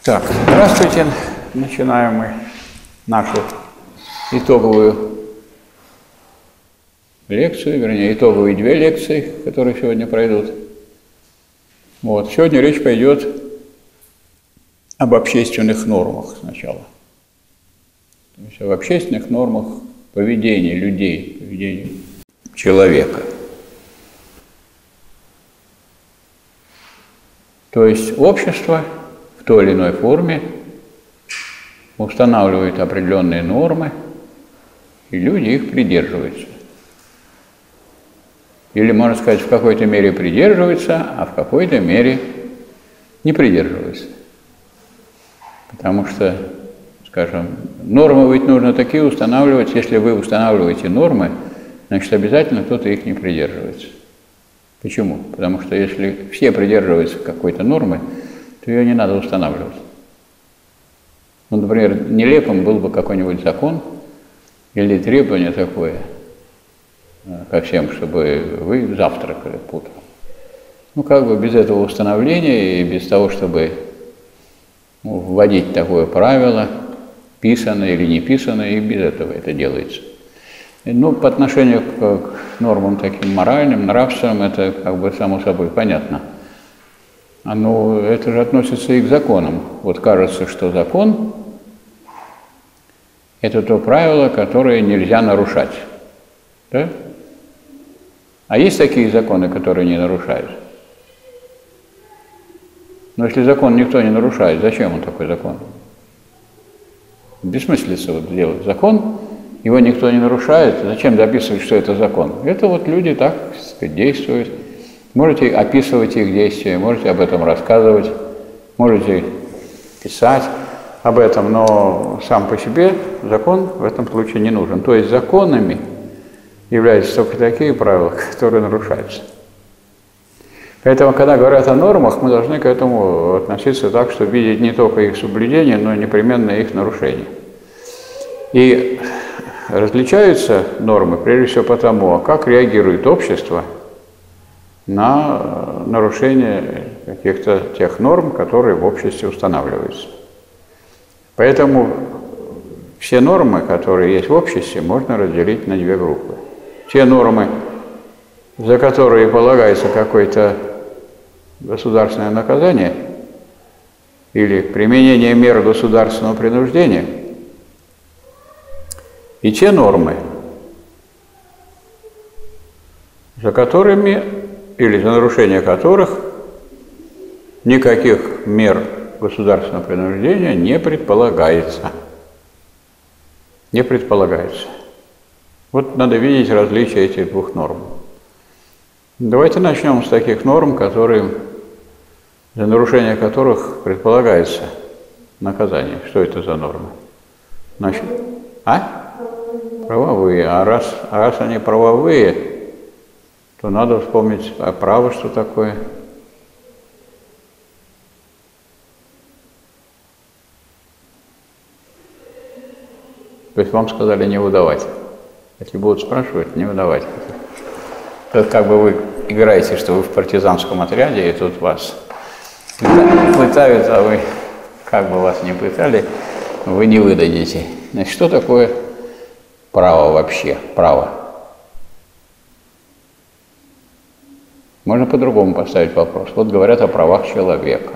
Так, здравствуйте. Начинаем мы нашу итоговую лекцию, вернее, итоговые две лекции, которые сегодня пройдут. Вот. Сегодня речь пойдет об общественных нормах сначала. То есть об общественных нормах поведения людей, поведения человека. То есть общество в той или иной форме устанавливает определенные нормы, и люди их придерживаются. Или, можно сказать, в какой-то мере придерживаются, а в какой-то мере не придерживаются. Потому что, скажем, нормы ведь нужно такие устанавливать, если вы устанавливаете нормы, значит, обязательно кто-то их не придерживается. Почему? Потому что если все придерживаются какой-то нормы, то ее не надо устанавливать. Ну, например, нелепым был бы какой-нибудь закон или требование такое ко всем, чтобы вы завтракали по утру. Ну, как бы без этого установления и без того, чтобы вводить такое правило, писанное или не писанное, и без этого это делается. Ну, по отношению к нормам таким моральным, нравственным, это как бы само собой понятно. Но это же относится и к законам. Вот кажется, что закон – это то правило, которое нельзя нарушать. Да? А есть такие законы, которые не нарушают? Но если закон никто не нарушает, зачем он такой закон? Бессмыслица вот делать закон, его никто не нарушает, зачем записывать, что это закон? Это вот люди так, так сказать, действуют. Можете описывать их действия, можете об этом рассказывать, можете писать об этом, но сам по себе закон в этом случае не нужен. То есть законами являются только такие правила, которые нарушаются. Поэтому, когда говорят о нормах, мы должны к этому относиться так, чтобы видеть не только их соблюдение, но и непременно их нарушение. И различаются нормы, прежде всего потому, как реагирует общество на нарушение каких-то тех норм, которые в обществе устанавливаются. Поэтому все нормы, которые есть в обществе, можно разделить на две группы. Те нормы, за которые полагается какое-то государственное наказание или применение мер государственного принуждения, и те нормы, за которыми или за нарушение которых никаких мер государственного принуждения не предполагается. Не предполагается. Вот надо видеть различия этих двух норм. Давайте начнем с таких норм, которые, за нарушение которых предполагается наказание. Что это за нормы? Значит, правовые. А раз они правовые, то надо вспомнить, а право что такое. То есть вам сказали не выдавать. Если будут спрашивать, не выдавать. Это как бы вы играете, что вы в партизанском отряде, и тут вас пытают, а вы, как бы вас не пытали, вы не выдадите. Значит, что такое право вообще? Право. Можно по-другому поставить вопрос. Вот говорят о правах человека.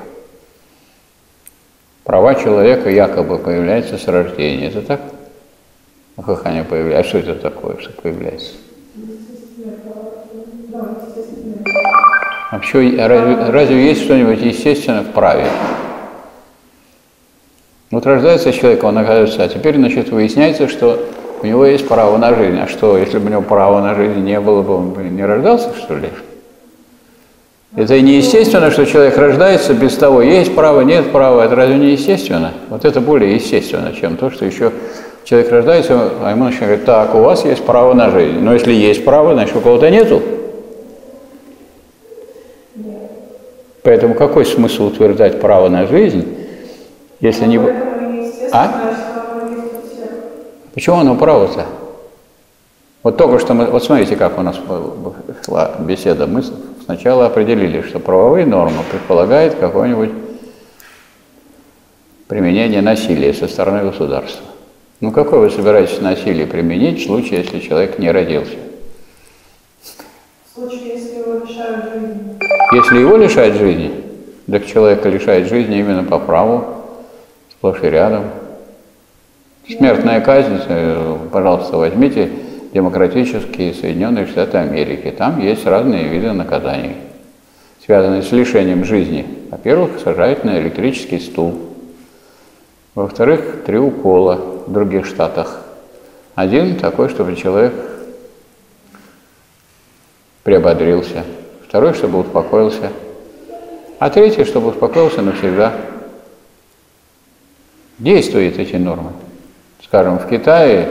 Права человека якобы появляются с рождения. Это так? А как они появляются? А что это такое, что появляется? Вообще, разве есть что-нибудь естественное в праве? Вот рождается человек, он оказывается, а теперь, значит, выясняется, что у него есть право на жизнь. А что, если бы у него права на жизнь не было бы, он бы не рождался, что ли? Это и не естественно, что человек рождается без того, есть право, нет права. Это разве не естественно? Вот это более естественно, чем то, что еще человек рождается, а ему начинают говорить, так, у вас есть право на жизнь. Но если есть право, значит, у кого-то нету. Поэтому какой смысл утверждать право на жизнь, если не... Почему оно право-то? Вот только что мы... Вот смотрите, как у нас шла беседа. Мы сначала определили, что правовые нормы предполагают какое-нибудь применение насилия со стороны государства. Ну, какое вы собираетесь насилие применить в случае, если человек не родился? В случае, если его лишают жизни. Если его лишают жизни, так человека лишает жизни именно по праву, сплошь и рядом. Смертная казнь, пожалуйста, возьмите демократические Соединенные Штаты Америки. Там есть разные виды наказаний, связанные с лишением жизни. Во-первых, сажают на электрический стул. Во-вторых, 3 укола в других штатах. Один такой, чтобы человек приободрился. Второй, чтобы успокоился. А третий, чтобы успокоился навсегда. Действуют эти нормы. Скажем, в Китае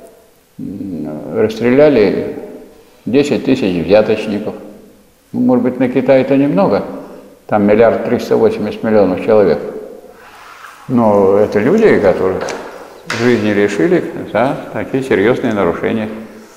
расстреляли 10 тысяч взяточников. Может быть, на Китай это немного, там 1 380 000 000 человек. Но это люди, которых жизни лишили за такие серьезные нарушения.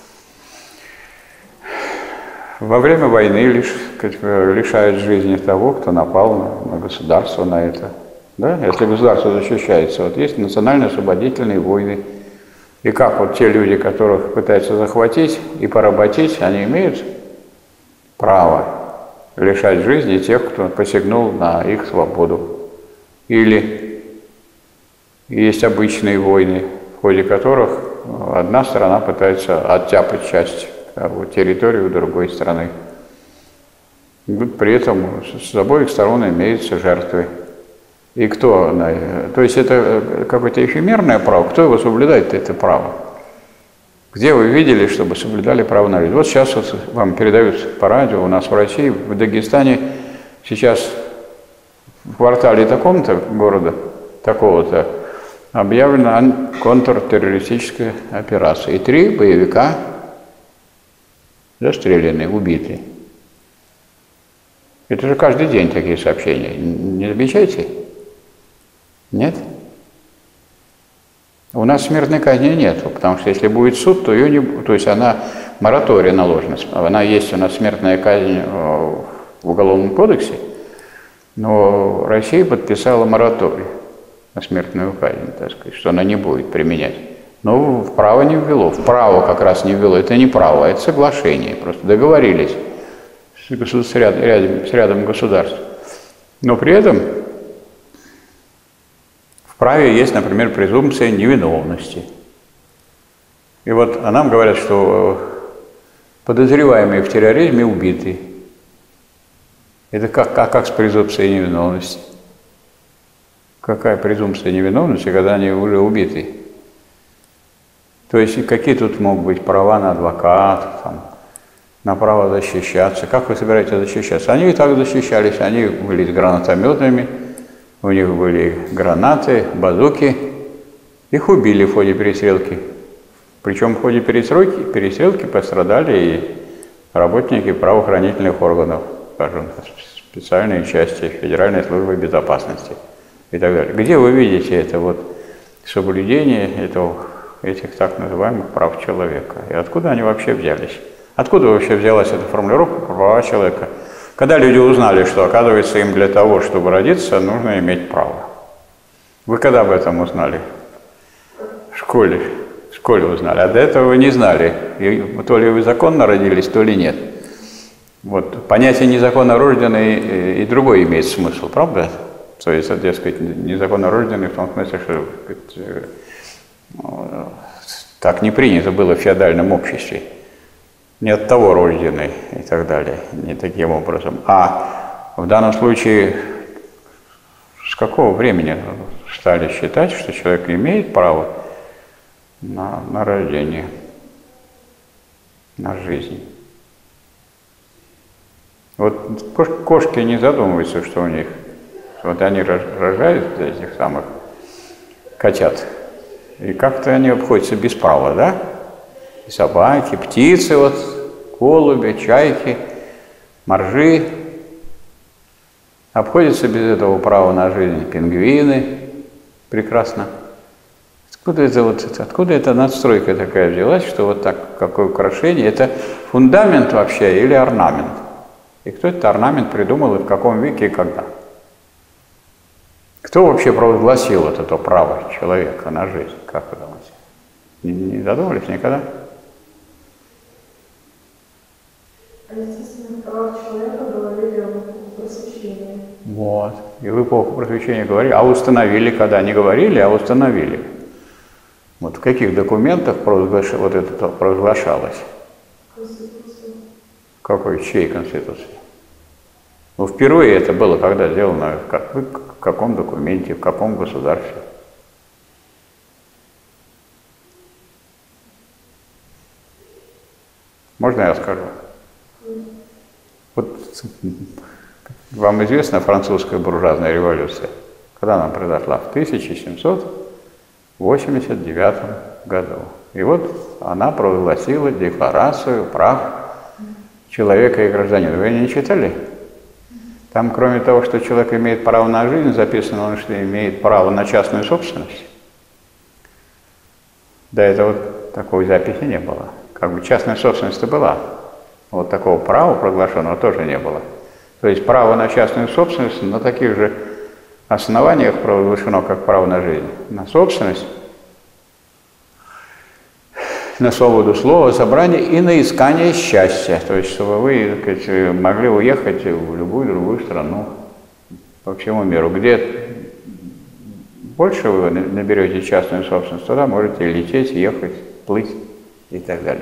Во время войны лишают жизни того, кто напал на государство, на это. Да? Если государство защищается, вот есть национально-освободительные войны. И как вот те люди, которых пытаются захватить и поработить, они имеют право лишать жизни тех, кто посягнул на их свободу. Или есть обычные войны, в ходе которых одна сторона пытается оттяпать часть территории у другой страны. При этом с обоих сторон имеются жертвы. И кто? То есть это какое-то эфемерное право. Кто его соблюдает, это право? Где вы видели, чтобы соблюдали право на жизнь? Вот сейчас вот вам передают по радио, у нас в России, в Дагестане, сейчас в квартале таком-то города, такого-то, объявлена контртеррористическая операция. И 3 боевика застрелены, убиты. Это же каждый день такие сообщения. Не замечаете? Нет? У нас смертной казни нет, потому что если будет суд, то ее не будет. То есть она, мораторий наложена. Она есть у нас смертная казнь в Уголовном кодексе, но Россия подписала мораторий на смертную казнь, так сказать, что она не будет применять. Но в право не ввело. В право как раз не ввело. Это не право, это соглашение. Просто договорились с рядом государств. Но при этом в праве есть, например, презумпция невиновности. И вот нам говорят, что подозреваемые в терроризме убиты. Это как с презумпцией невиновности? Какая презумпция невиновности, когда они уже убиты? То есть какие тут могут быть права на адвоката, там, на право защищаться? Как вы собираетесь защищаться? Они и так защищались, они были с гранатометами, у них были гранаты, базуки. Их убили в ходе перестрелки. Причем в ходе перестрелки пострадали и работники правоохранительных органов, скажем, специальные части Федеральной службы безопасности и так далее. Где вы видите это вот соблюдение этих так называемых прав человека? И откуда они вообще взялись? Откуда вообще взялась эта формулировка права человека? Когда люди узнали, что, оказывается, им для того, чтобы родиться, нужно иметь право. Вы когда об этом узнали? В школе. В школе узнали. А до этого вы не знали. И то ли вы законно родились, то ли нет. Вот. Понятие незаконно рожденный и другой имеет смысл, правда? То есть, дескать, незаконно рожденный в том смысле, что так не принято было в феодальном обществе. Не от того рожденный и так далее, не таким образом. А в данном случае с какого времени стали считать, что человек имеет право на рождение, на жизнь? Вот кошки не задумываются, что у них, вот они рожают этих самых котят, и как-то они обходятся без права, да? И собаки, птицы, вот, голуби, чайки, моржи. Обходятся без этого права на жизнь пингвины. Прекрасно. Откуда эта надстройка такая взялась, что вот так, какое украшение? Это фундамент вообще или орнамент? И кто этот орнамент придумал, и в каком веке и когда? Кто вообще провозгласил вот это право человека на жизнь? Как вы думаете? Не задумывались никогда? О естественных правах человека говорили в эпоху Просвещения. Вот. И в эпоху Просвещения говорили, а установили, когда не говорили, а установили. Вот в каких документах вот это провозглашалось? Конституция. Какой, чьей конституции? Ну, впервые это было когда сделано, в каком документе, в каком государстве? Можно я скажу? Вот вам известна французская буржуазная революция? Когда она произошла? В 1789 году. И вот она провозгласила Декларацию прав человека и гражданина. Вы ее не читали? Там, кроме того, что человек имеет право на жизнь, записано, что имеет право на частную собственность. До этого такой записи не было. Как бы частная собственность-то была. Вот такого права проглашенного тоже не было. То есть право на частную собственность на таких же основаниях провозглашено, как право на жизнь. На собственность, на свободу слова, собрания и на искание счастья. То есть, чтобы вы, так сказать, могли уехать в любую другую страну по всему миру. Где больше вы наберете частную собственность, туда можете лететь, ехать, плыть и так далее.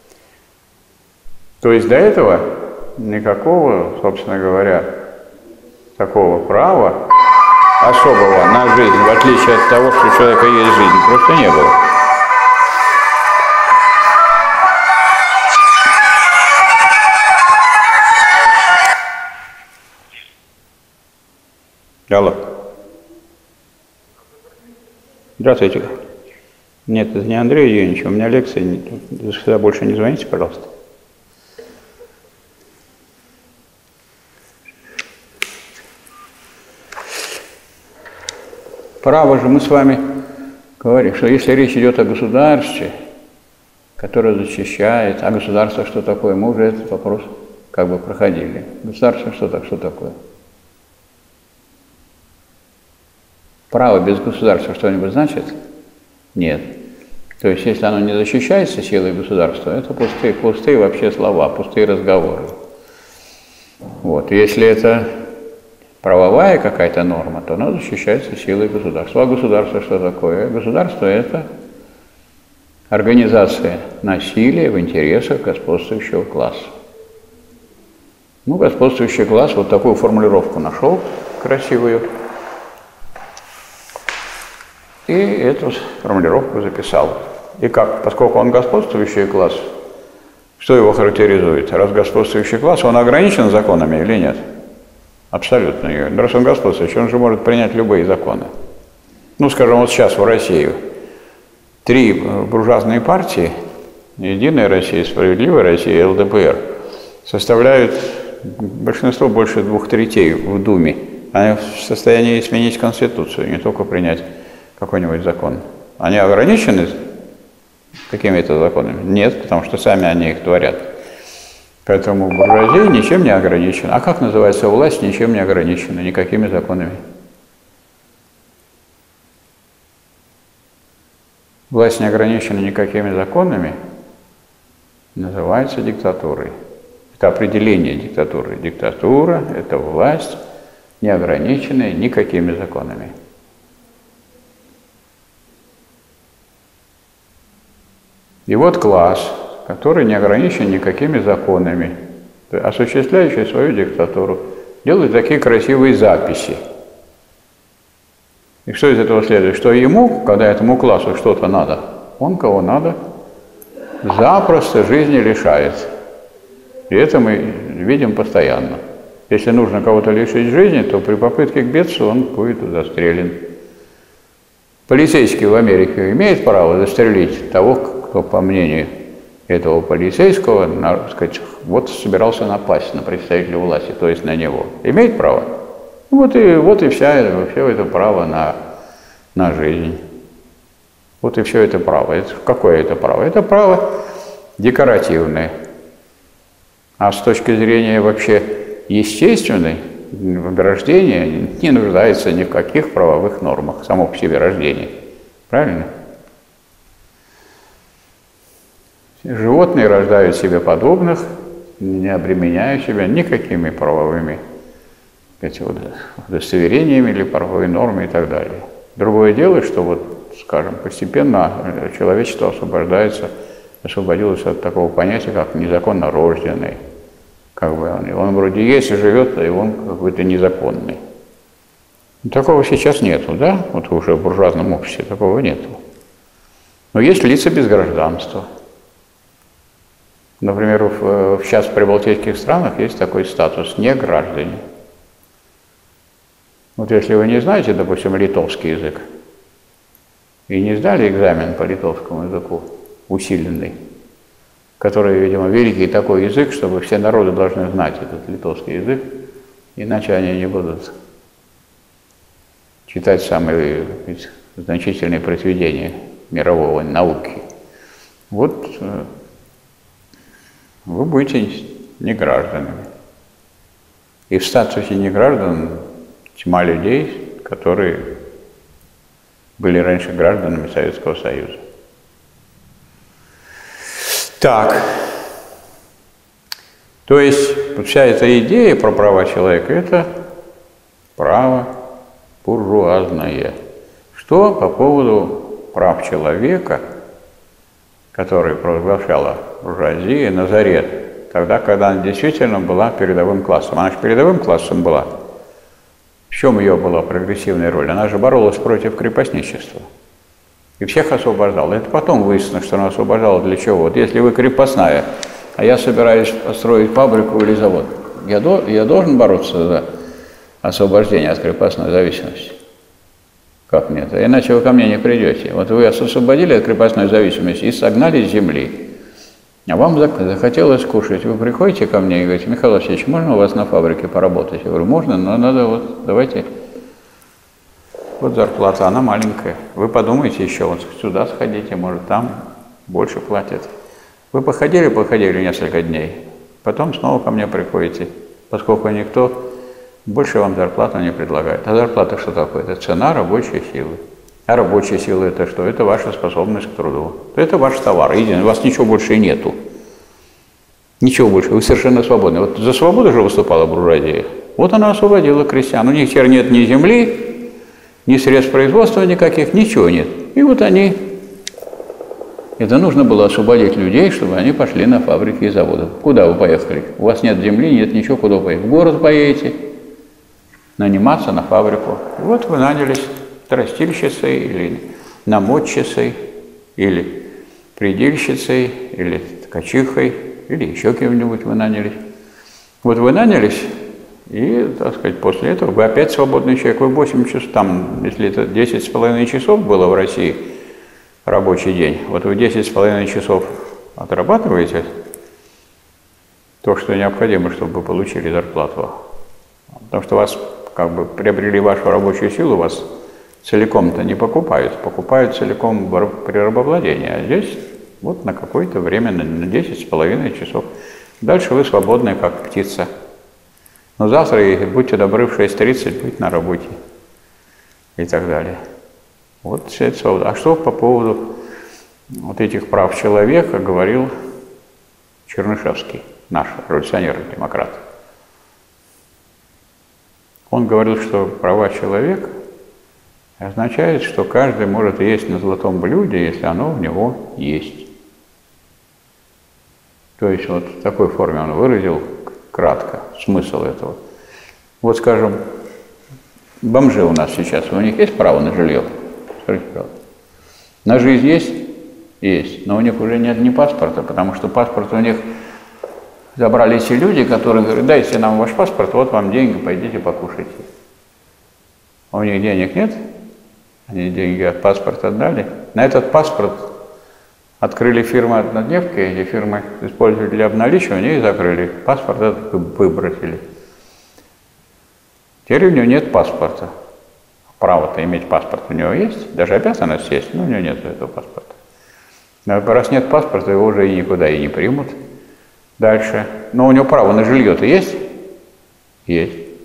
То есть до этого никакого, собственно говоря, такого права особого на жизнь, в отличие от того, что у человека есть жизнь, просто не было. Алло. Здравствуйте. Нет, это не Андрей Евгеньевич, у меня лекция. Вы сюда больше не звоните, пожалуйста. Право же мы с вами говорим, что если речь идет о государстве, которое защищает, а государство что такое, мы уже этот вопрос как бы проходили. Государство что такое? Право без государства что-нибудь значит? Нет. То есть, если оно не защищается силой государства, это пустые вообще слова, пустые разговоры. Вот. Если это правовая какая-то норма, то она защищается силой государства. А государство что такое? Государство – это организация насилия в интересах господствующего класса. Ну, господствующий класс вот такую формулировку нашел красивую, и эту формулировку записал. И как? Поскольку он господствующий класс, что его характеризует? Раз господствующий класс, он ограничен законами или нет? Абсолютно нет. Раз он господствующий, он же может принять любые законы. Ну, скажем, вот сейчас в России 3 буржуазные партии, Единая Россия, Справедливая Россия и ЛДПР, составляют большинство, больше 2/3 в Думе. Они в состоянии сменить Конституцию, не только принять какой-нибудь закон. Они ограничены какими-то законами? Нет, потому что сами они их творят. Поэтому буржуазия ничем не ограничена. А как называется власть, ничем не ограничена, никакими законами? Власть не ограничена никакими законами, называется диктатурой. Это определение диктатуры. Диктатура – это власть, не ограниченная никакими законами. И вот класс, который не ограничен никакими законами, осуществляющий свою диктатуру, делает такие красивые записи. И что из этого следует? Что ему, когда этому классу что-то надо, он кого надо запросто жизни лишает. И это мы видим постоянно. Если нужно кого-то лишить жизни, то при попытке к бегству он будет застрелен. Полицейский в Америке имеет право застрелить того, кто, по мнению этого полицейского, так сказать, вот собирался напасть на представителя власти, то есть на него. Имеет право? Вот и все это право на жизнь. Вот и все это право. Какое это право? Это право декоративное. А с точки зрения вообще естественной, рождение не нуждается ни в каких правовых нормах, само по себе рождение. Правильно? Животные рождают себе подобных, не обременяя себя никакими правовыми удостоверениями или правовой нормой и так далее. Другое дело, что вот, скажем, постепенно человечество освободилось от такого понятия, как незаконно рожденный. Как бы он вроде есть и живет, и он какой-то незаконный. Такого сейчас нету, да? Вот уже в буржуазном обществе такого нету. Но есть лица без гражданства. Например, сейчас в прибалтийских странах есть такой статус неграждане. Вот если вы не знаете, допустим, литовский язык, и не сдали экзамен по литовскому языку, усиленный, который, видимо, великий такой язык, чтобы все народы должны знать этот литовский язык, иначе они не будут читать самые значительные произведения мировой науки. Вот вы будете негражданами. И в статусе неграждан тьма людей, которые были раньше гражданами Советского Союза. Так, то есть вся эта идея про права человека – это право буржуазное. Что по поводу прав человека, которые провозглашала буржуазия на заре, тогда, когда она действительно была передовым классом. Она же передовым классом была. В чем ее была прогрессивная роль? Она же боролась против крепостничества. И всех освобождала. Это потом выяснилось, что она освобождала для чего. Вот если вы крепостная, а я собираюсь построить фабрику или завод, я должен бороться за освобождение от крепостной зависимости? Как нет? Иначе вы ко мне не придете. Вот вы освободили от крепостной зависимости и согнали с земли. А вам захотелось кушать. Вы приходите ко мне и говорите: Михаил Васильевич, можно у вас на фабрике поработать? Я говорю: можно, но надо вот, давайте. Вот зарплата, она маленькая. Вы подумайте еще, вот сюда сходите, может, там больше платят. Вы походили несколько дней, потом снова ко мне приходите, поскольку никто больше вам зарплату не предлагает. А зарплата что такое? Это цена рабочей силы. А рабочая сила – это что? Это ваша способность к труду. Это ваш товар. У вас ничего больше нету. Ничего больше. Вы совершенно свободны. Вот за свободу же выступала буржуазия. Вот она освободила крестьян. У них теперь нет ни земли, ни средств производства никаких, ничего нет. И вот они... Это нужно было освободить людей, чтобы они пошли на фабрики и заводы. Куда вы поехали? У вас нет земли, нет ничего, куда вы поедете? В город поедете, наниматься на фабрику. И вот вы нанялись тростильщицей или намотчицей, или предельщицей, или ткачихой, или еще кем-нибудь вы нанялись. Вот вы нанялись, и, так сказать, после этого вы опять свободный человек. Вы 8 часов, там, если это 10,5 часов было в России рабочий день, вот вы 10,5 часов отрабатываете то, что необходимо, чтобы вы получили зарплату. Потому что вас, как бы, приобрели вашу рабочую силу, вас целиком-то не покупают, покупают целиком при рабовладении, а здесь вот на какое-то время, на 10,5 часов. Дальше вы свободны, как птица. Но завтра, будьте добры, в 6:30 быть на работе и так далее. Вот вся эта свобода. А что по поводу вот этих прав человека говорил Чернышевский, наш революционер-демократ? Он говорил, что права человека означает, что каждый может есть на золотом блюде, если оно в него есть. То есть вот в такой форме он выразил кратко смысл этого. Вот, скажем, бомжи у нас сейчас, у них есть право на жилье? Скажите, правда. На жизнь есть? Есть. Но у них уже нет ни паспорта, потому что паспорт у них забрали эти люди, которые говорят: дайте нам ваш паспорт, вот вам деньги, пойдите покушайте. А у них денег нет, они деньги от паспорта отдали. На этот паспорт открыли фирмы однодневки, эти фирмы использовали для обналичивания и закрыли. Паспорт этот выбросили. Теперь у него нет паспорта. Право-то иметь паспорт у него есть, даже обязанность есть, но у него нет этого паспорта. Но раз нет паспорта, его уже и никуда и не примут. Дальше. Но у него право на жилье-то есть? Есть.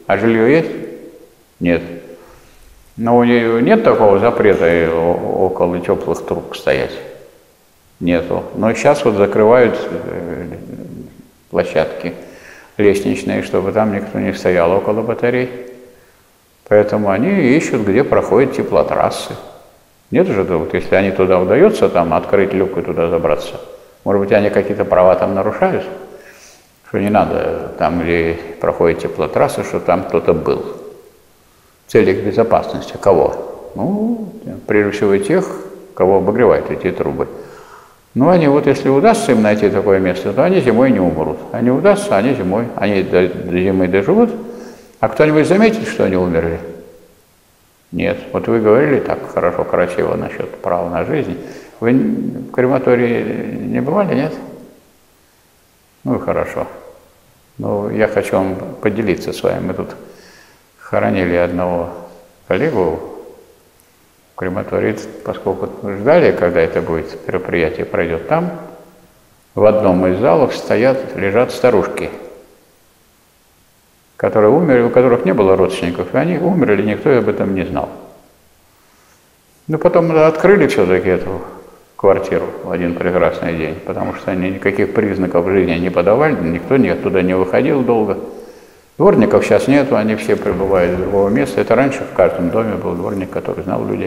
А жилье есть? Нет. Но у нее нет такого запрета около теплых труб стоять? Нету. Но сейчас вот закрывают площадки лестничные, чтобы там никто не стоял около батарей. Поэтому они ищут, где проходят теплотрассы. Нет же, вот если они туда удается там открыть люк и туда забраться, может быть, они какие-то права там нарушают? Что не надо там, где проходит теплотрасса, что там кто-то был. В целях безопасности. Кого? Ну, прежде всего тех, кого обогревают эти трубы. Ну, они вот, если удастся им найти такое место, то они зимой не умрут. А не удастся, они зимой, они до зимы доживут. А кто-нибудь заметит, что они умерли? Нет. Вот вы говорили так хорошо, красиво насчет права на жизнь. Вы в крематории не бывали, нет? Ну, хорошо. Ну, я хочу вам поделиться с вами. Мы тут хоронили одного коллегу в крематории, поскольку ждали, когда это будет мероприятие пройдет там, в одном из залов лежат старушки, которые умерли, у которых не было родственников, и они умерли, никто об этом не знал. Но потом открыли все-таки эту квартиру в один прекрасный день, потому что они никаких признаков жизни не подавали, никто оттуда не выходил долго. Дворников сейчас нету, они все прибывают из другого места. Это раньше в каждом доме был дворник, который знал людей.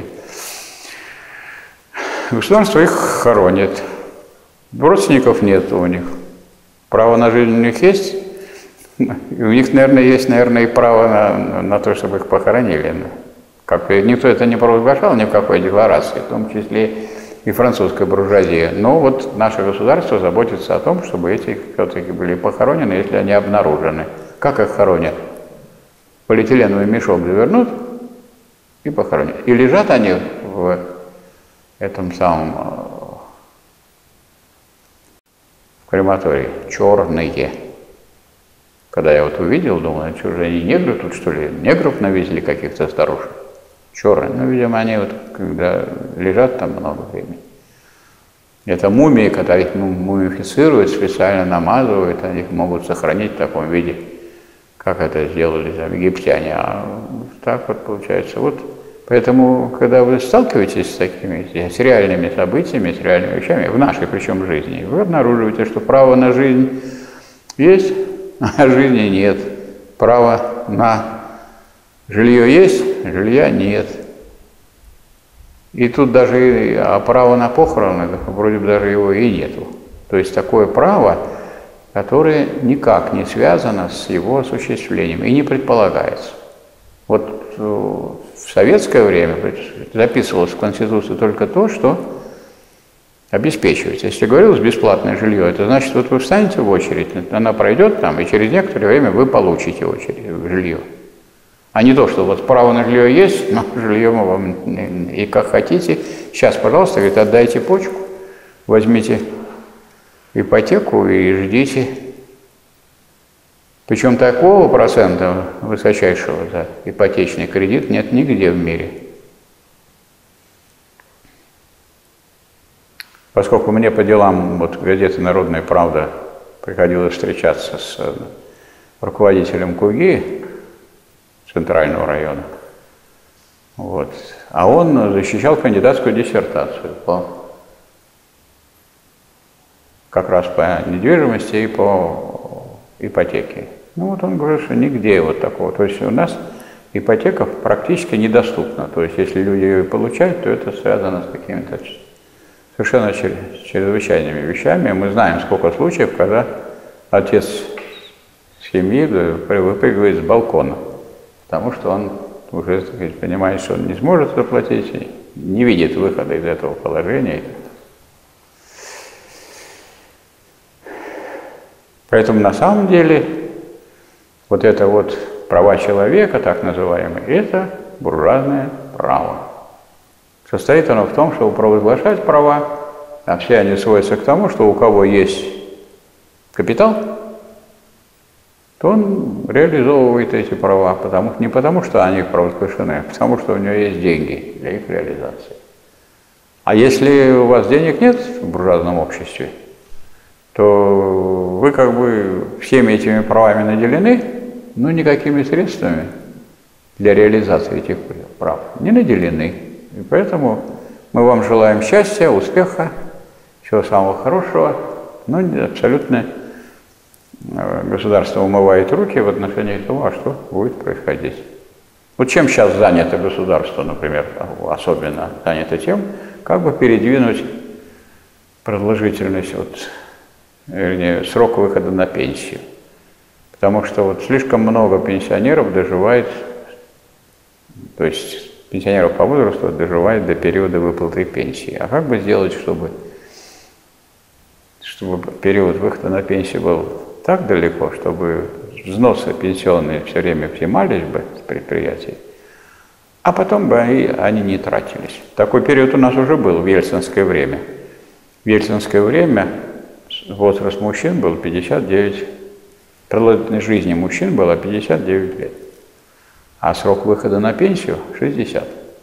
Государство их хоронит. Родственников нет у них. Право на жизнь у них есть. И у них, наверное, есть, и право на то, чтобы их похоронили. Как, никто это не провозглашал ни в какой декларации, в том числе и французская буржуазия. Но вот наше государство заботится о том, чтобы эти все-таки были похоронены, если они обнаружены. Как их хоронят? Полиэтиленовый мешок завернут и похоронят. И лежат они в этом самом в крематории черные. Когда я вот увидел, думаю, что же они негры тут, что ли? Негров навезли каких-то старушек. Черные. Ну, видимо, они вот когда лежат там много времени. Это мумии, когда их мумифицируют, специально намазывают, они их могут сохранить в таком виде, как это сделали там египтяне. А так вот получается. Вот поэтому, когда вы сталкиваетесь с такими, с реальными событиями, с реальными вещами, в нашей причем жизни, вы обнаруживаете, что право на жизнь есть, а жизни нет. Право на жилье есть, жилья нет. И тут даже право на похороны, вроде бы даже его и нету. То есть такое право, которое никак не связано с его осуществлением и не предполагается. Вот в советское время записывалось в Конституции только то, что обеспечивается. Если говорилось бесплатное жилье, это значит, вот вы встанете в очередь, она пройдет там, и через некоторое время вы получите жилье. А не то, что вот право на жилье есть, но жилье мы вам и как хотите. Сейчас, пожалуйста, говорит, отдайте почку, возьмите ипотеку и ждите. Причем такого процента высочайшего за ипотечный кредит нет нигде в мире. Поскольку мне по делам вот газеты «Народная правда» приходилось встречаться с руководителем КУГИ Центрального района, вот, а он защищал кандидатскую диссертацию как раз по недвижимости и по ипотеке. Ну вот он говорит, что нигде вот такого. То есть у нас ипотека практически недоступна. То есть если люди ее получают, то это связано с какими-то совершенно чрезвычайными вещами. Мы знаем, сколько случаев, когда отец семьи выпрыгивает с балкона, потому что он уже, так сказать, понимает, что он не сможет заплатить, и не видит выхода из этого положения. Поэтому на самом деле вот это вот права человека, так называемые, это буржуазное право. Состоит оно в том, чтобы провозглашать права, а все они сводятся к тому, что у кого есть капитал, то он реализовывает эти права, не потому, что они провозглашены, а потому, что у него есть деньги для их реализации. А если у вас денег нет в буржуазном обществе, то вы как бы всеми этими правами наделены, но никакими средствами для реализации этих прав не наделены. И поэтому мы вам желаем счастья, успеха, всего самого хорошего, но абсолютно государство умывает руки в отношении того, а что будет происходить. Вот чем сейчас занято государство, например, особенно занято тем, как бы передвинуть продолжительность, вернее, срок выхода на пенсию. Потому что вот слишком много пенсионеров доживает, то есть пенсионеров по возрасту доживает до периода выплаты пенсии. А как бы сделать, чтобы период выхода на пенсию был так далеко, чтобы взносы пенсионные все время взимались бы с предприятий, а потом бы они не тратились. Такой период у нас уже был в ельцинское время. В ельцинское время возраст мужчин был 59, продолжительность жизни мужчин была 59 лет, а срок выхода на пенсию 60.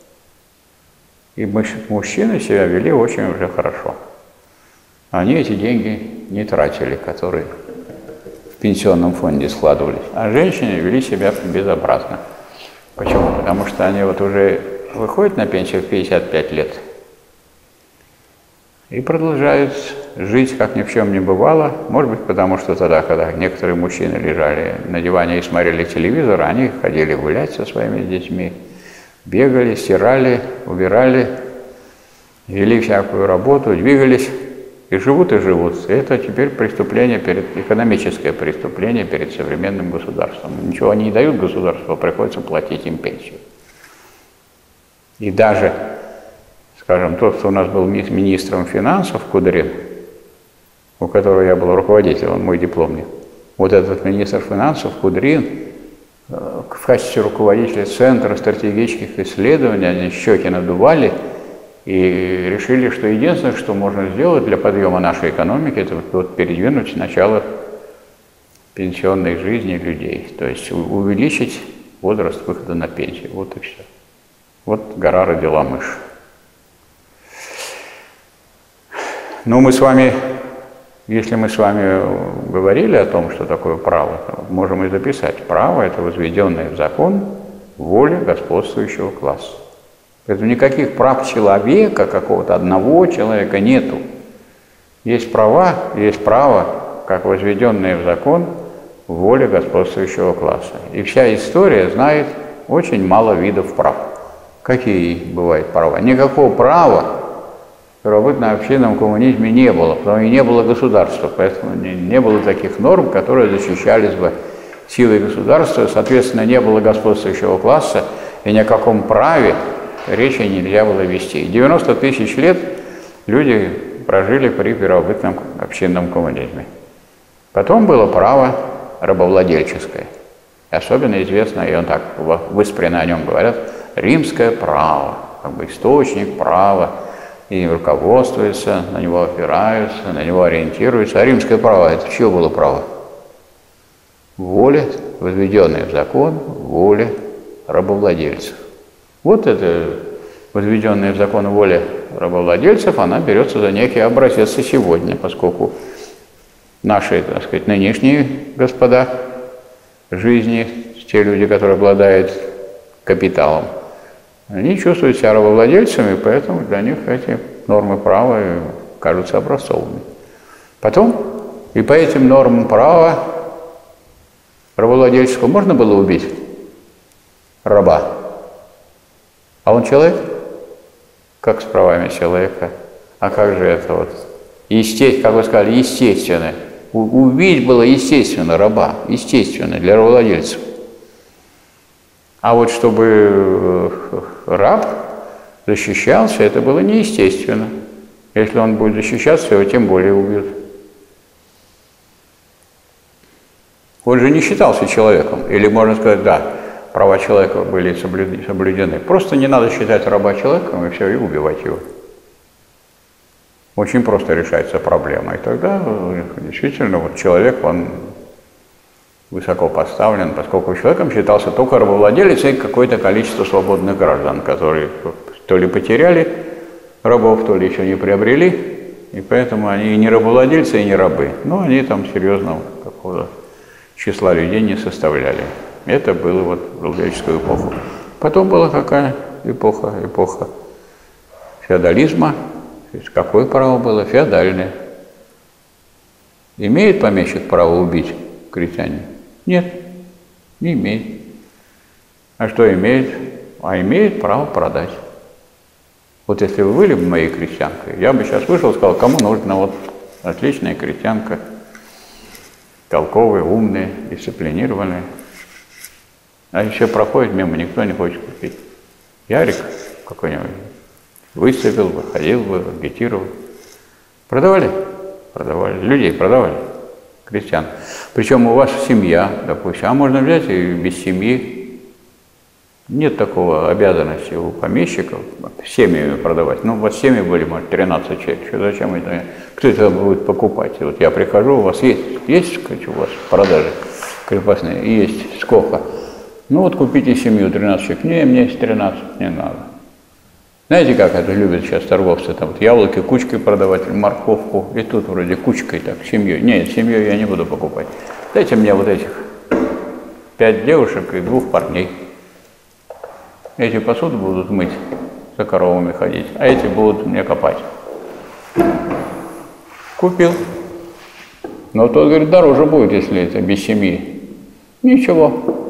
И мужчины себя вели очень уже хорошо. Они эти деньги не тратили, которые в пенсионном фонде складывались. А женщины вели себя безобразно. Почему? Потому что они вот уже выходят на пенсию в 55 лет и продолжают жить, как ни в чем не бывало. Может быть, потому что тогда, когда некоторые мужчины лежали на диване и смотрели телевизор, они ходили гулять со своими детьми, бегали, стирали, убирали, вели всякую работу, двигались. И живут, и живут. Это теперь преступление, экономическое преступление перед современным государством. Ничего они не дают государству, приходится платить им пенсию. И даже, скажем, тот, кто у нас был министром финансов, Кудрин, у которого я был руководителем, он мой дипломник, вот этот министр финансов, Кудрин, в качестве руководителя Центра стратегических исследований, они щеки надували, и решили, что единственное, что можно сделать для подъема нашей экономики, это вот передвинуть начало пенсионной жизни людей, то есть увеличить возраст выхода на пенсию. Вот и все. Вот гора родила мышь. Ну, мы с вами, если мы с вами говорили о том, что такое право, то можем и записать. Право – это возведенное в закон воля господствующего класса. Поэтому никаких прав человека, какого-то одного человека, нету. Есть права, есть право, как возведенное в закон, воля господствующего класса. И вся история знает очень мало видов прав. Какие бывают права? Никакого права в первобытно-общинном коммунизме не было, потому и не было государства, поэтому не было таких норм, которые защищались бы силой государства, соответственно, не было господствующего класса, и ни о каком праве речи нельзя было вести. 90 тысяч лет люди прожили при первобытном общинном коммунизме. Потом было право рабовладельческое. Особенно известно, и он так выспренно о нем говорят, римское право, как бы источник права, и руководствуются, на него опираются, на него ориентируются. А римское право, это чье было право? Воля, возведенная в закон, воля рабовладельцев. Вот эта возведенная в закон воля рабовладельцев, она берется за некий образец и сегодня, поскольку наши, так сказать, нынешние господа жизни, те люди, которые обладают капиталом, они чувствуют себя рабовладельцами, поэтому для них эти нормы права кажутся образцовыми. Потом, и по этим нормам права рабовладельческого можно было убить раба. А он человек? Как с правами человека? А как же это вот? Как вы сказали, естественно. Убить было естественно раба, естественно, для рабовладельцев. А вот чтобы раб защищался, это было неестественно. Если он будет защищаться, его тем более убьют. Он же не считался человеком. Или можно сказать, да, права человека были соблюдены. Просто не надо считать раба человеком, и все, и убивать его. Очень просто решается проблема. И тогда действительно вот человек, он высоко поставлен, поскольку человеком считался только рабовладелец и какое-то количество свободных граждан, которые то ли потеряли рабов, то ли еще не приобрели, и поэтому они и не рабовладельцы, и не рабы. Но они там серьезного какого-то числа людей не составляли. Это было вот в долговеческую эпоху. Потом была какая эпоха? Эпоха феодализма. То есть какое право было? Феодальное. Имеет помещик право убить крестьянина? Нет, не имеет. А что имеет? А имеет право продать. Вот если вы были бы моей крестьянкой, я бы сейчас вышел и сказал, кому нужна вот отличная крестьянка, толковая, умная, дисциплинированная. А еще проходит мимо, никто не хочет купить. Ярик какой-нибудь выставил бы, ходил бы, агитировал. Продавали? Продавали. Людей продавали, крестьян. Причем у вас семья, допустим, а можно взять и без семьи. Нет такого обязанности у помещиков семьями продавать. Ну, у вас семьи были, может, 13 человек. Что, зачем это? Кто это будет покупать? И вот я прихожу, у вас есть у вас продажи крепостные? Есть. Сколько? Ну, вот купите семью 13 человек. Не, мне есть 13, не надо. Знаете, как это любят сейчас торговцы? Там вот яблоки кучкой продавать, морковку. И тут вроде кучкой так, семьей. Нет, семьей я не буду покупать. Дайте мне вот этих 5 девушек и 2 парней. Эти посуду будут мыть, за коровами ходить, а эти будут мне копать. Купил. Но тот говорит, дороже будет, если это без семьи. Ничего.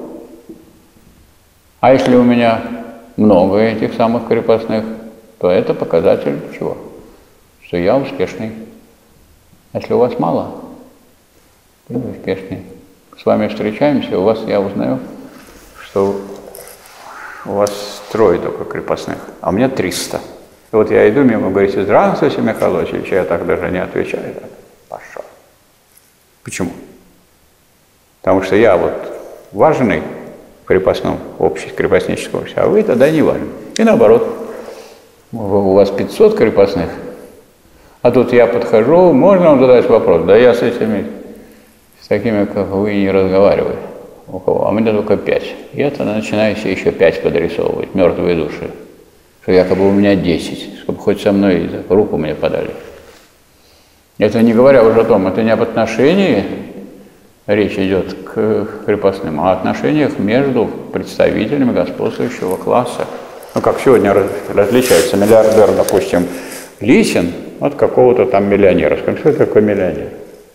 А если у меня много этих самых крепостных, то это показатель чего? Что я успешный. А если у вас мало, то вы успешный. С вами встречаемся, у вас я узнаю, что у вас 3 только крепостных, а у меня 300. И вот я иду мимо, говорите, здравствуйте, Михаил Васильевич, я так даже не отвечаю. Пошел. Почему? Потому что я вот важный в крепостном обществе, крепостническом обществе, а вы тогда не важны. И наоборот, у вас 500 крепостных, а тут я подхожу, можно вам задать вопрос? Да я с такими, как вы, не разговариваю. У кого? А у меня только 5. И это начинаю себе еще 5 подрисовывать, мертвые души. Что якобы у меня 10, чтобы хоть со мной руку мне подали. Это не говоря уже о том, это не об отношении речь идет к крепостным, а о отношениях между представителями господствующего класса. Ну, как сегодня различается миллиардер, допустим, Лисин от какого-то там миллионера. Скажем, что такое миллионер?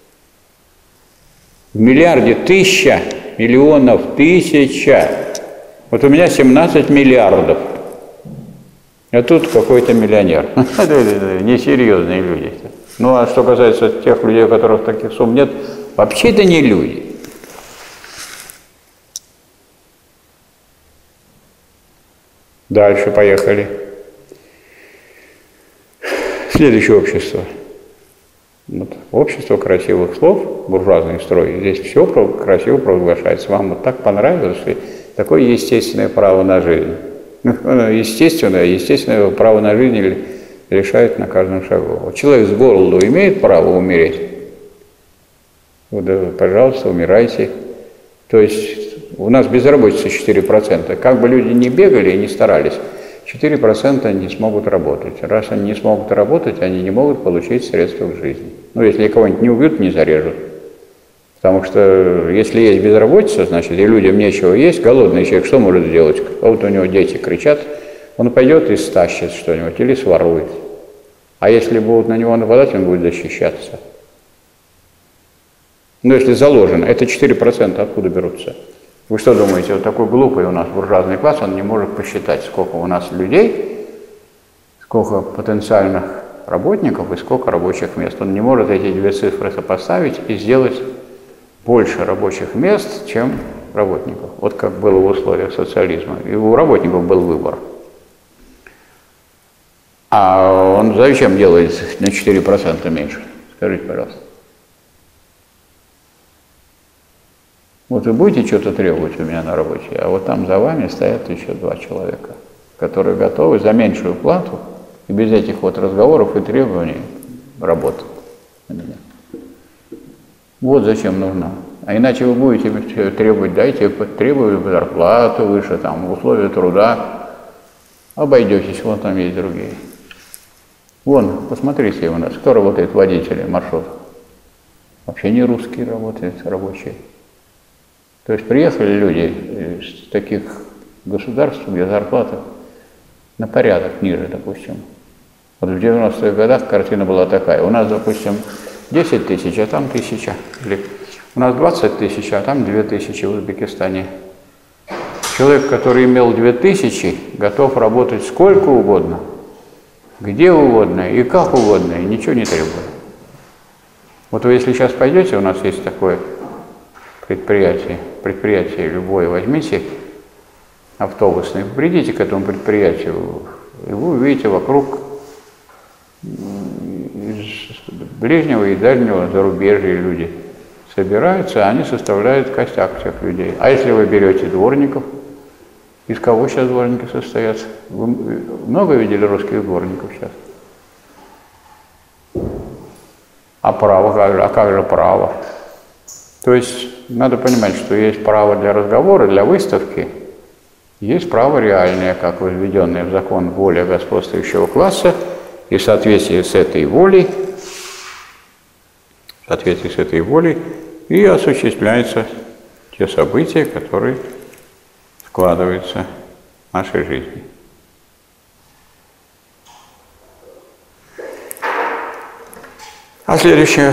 В миллиарде 1000 миллионов, 1000. Вот у меня 17 миллиардов. А тут какой-то миллионер. Несерьезные люди. Ну, а что касается тех людей, у которых таких сумм нет, вообще это не люди. Дальше поехали. Следующее общество. Вот. Общество красивых слов, буржуазный строй, здесь все красиво провозглашается. Вам вот так понравилось, что такое естественное право на жизнь. Естественное право на жизнь решает на каждом шагу. Вот человек с голоду имеет право умереть? Вот, да, пожалуйста, умирайте. То есть у нас безработица 4%. Как бы люди не бегали и не старались, 4% не смогут работать. Раз они не смогут работать, они не могут получить средства к жизни. Ну, если кого-нибудь не убьют, не зарежут. Потому что если есть безработица, значит, и людям нечего есть, голодный человек что может сделать? А вот у него дети кричат, он пойдет и стащит что-нибудь или сворует. А если будут на него нападать, он будет защищаться. Ну, если заложено, это 4% откуда берутся? Вы что думаете, вот такой глупый у нас буржуазный класс, он не может посчитать, сколько у нас людей, сколько потенциальных работников и сколько рабочих мест. Он не может эти две цифры сопоставить и сделать больше рабочих мест, чем работников. Вот как было в условиях социализма. И у работников был выбор. А он зачем делает на 4% меньше? Скажите, пожалуйста. Вот вы будете что-то требовать у меня на работе, а вот там за вами стоят еще 2 человека, которые готовы за меньшую плату и без этих вот разговоров и требований работать на меня. Вот зачем нужна. А иначе вы будете требовать, дайте, требую зарплату выше, там, условия труда, обойдетесь, вон там есть другие. Вон, посмотрите у нас, кто работает водителем маршрутов. Вообще не русские работают, рабочие. То есть приехали люди из таких государств, где зарплата на порядок ниже, допустим. Вот в 90-х годах картина была такая. У нас, допустим, 10 тысяч, а там 1000. Или у нас 20 тысяч, а там 2000 в Узбекистане. Человек, который имел 2000, готов работать сколько угодно, где угодно и как угодно, и ничего не требует. Вот вы если сейчас пойдете, у нас есть такое предприятие любое, возьмите автобусный, придите к этому предприятию, и вы увидите вокруг из ближнего и дальнего зарубежья люди собираются, они составляют костяк всех людей. А если вы берете дворников, из кого сейчас дворники состоят? Вы много видели русских дворников сейчас? А право, как же право? То есть надо понимать, что есть право для разговора, для выставки, есть право реальное, как возведенное в закон воля господствующего класса, и в соответствии с этой волей, и осуществляются те события, которые складываются в нашей жизни. А следующая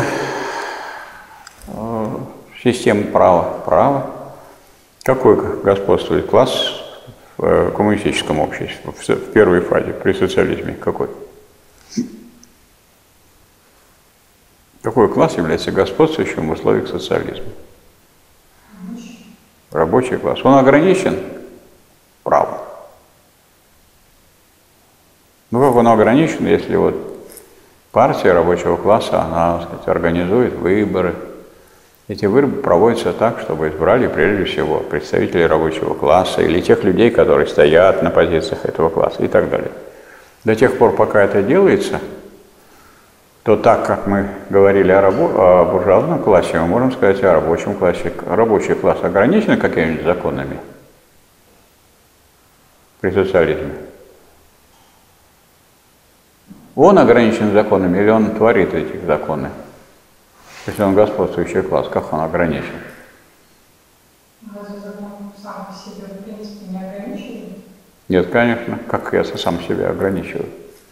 система права. Какой господствует класс в коммунистическом обществе, в первой фазе, при социализме? Какой? Какой класс является господствующим в условиях социализма? Рабочий класс. Он ограничен правом. Ну как он ограничен, если вот партия рабочего класса, она, так сказать, организует выборы. Эти выборы проводятся так, чтобы избрали прежде всего представителей рабочего класса или тех людей, которые стоят на позициях этого класса и так далее. До тех пор, пока это делается, то так как мы говорили о буржуазном классе, мы можем сказать о рабочем классе. Рабочий класс ограничен какими-нибудь законами при социализме? Он ограничен законами или он творит эти законы? Если он господствующий класс, как он ограничен? Разве закон сам по себе, в принципе, не ограничивает? Нет, конечно. Как я сам себя ограничиваю?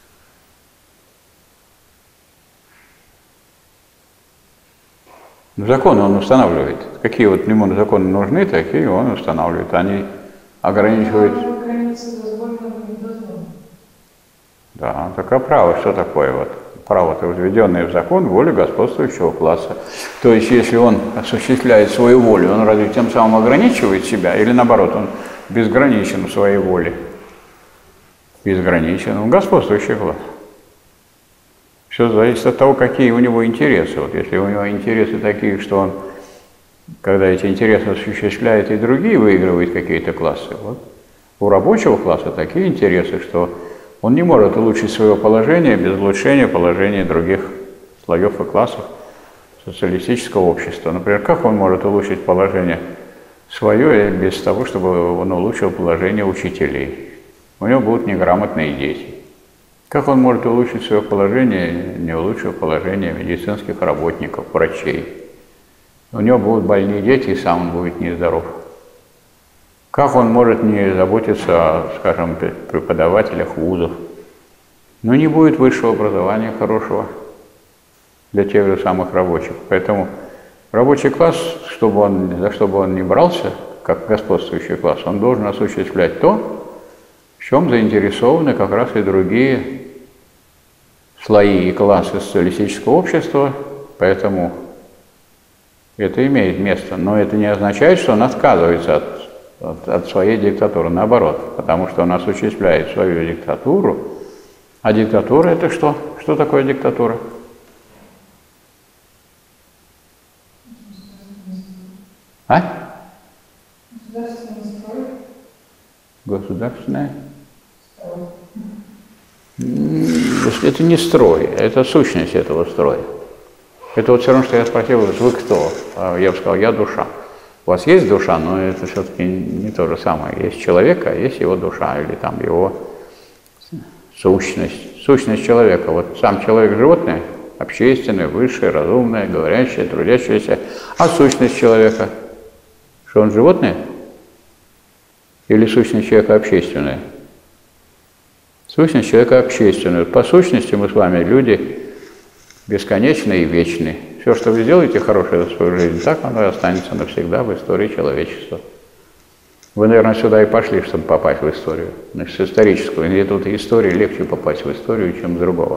Законы он устанавливает. Какие вот ему законы нужны, такие он устанавливает. Они ограничивают... Границы дозволенного и недозволенного. Да, такое право. Что такое вот? Право-то введенное в закон, воля господствующего класса. То есть, если он осуществляет свою волю, он разве тем самым ограничивает себя? Или наоборот, он безграничен в своей воле? Безграничен. Он господствующий класс. Все зависит от того, какие у него интересы. Вот если у него интересы такие, что он, когда эти интересы осуществляет, и другие выигрывают какие-то классы. Вот. У рабочего класса такие интересы, что он не может улучшить свое положение без улучшения положения других слоев и классов социалистического общества. Например, как он может улучшить положение свое без того, чтобы он улучшил положение учителей? У него будут неграмотные дети. Как он может улучшить свое положение, не улучшив положение медицинских работников, врачей? У него будут больные дети, и сам он будет нездоров. Как он может не заботиться о, скажем, преподавателях вузов? Но не будет высшего образования хорошего для тех же самых рабочих. Поэтому рабочий класс, за что бы он ни брался, как господствующий класс, он должен осуществлять то, в чем заинтересованы как раз и другие слои и классы социалистического общества, поэтому это имеет место. Но это не означает, что он отказывается от своей диктатуры, наоборот, потому что он осуществляет свою диктатуру. А диктатура – это что? Что такое диктатура? А? Государственный строй. Государственное? Это не строй, это сущность этого строя. Это вот все равно, что я спросил, вы кто? Я бы сказал, я душа. У вас есть душа, но это все-таки не то же самое. Есть человек, а есть его душа, или там его сущность. Сущность человека. Вот сам человек – животное, общественное, высшее, разумное, говорящее, трудящееся. А сущность человека – Что он животное? Или сущность человека общественная? Сущность человека общественная. По сущности мы с вами люди бесконечные и вечные. Все, что вы сделаете хорошее за свою жизнь, так оно и останется навсегда в истории человечества. Вы, наверное, сюда и пошли, чтобы попасть в историю. Значит, историческую. Где тут истории легче попасть в историю, чем с другого.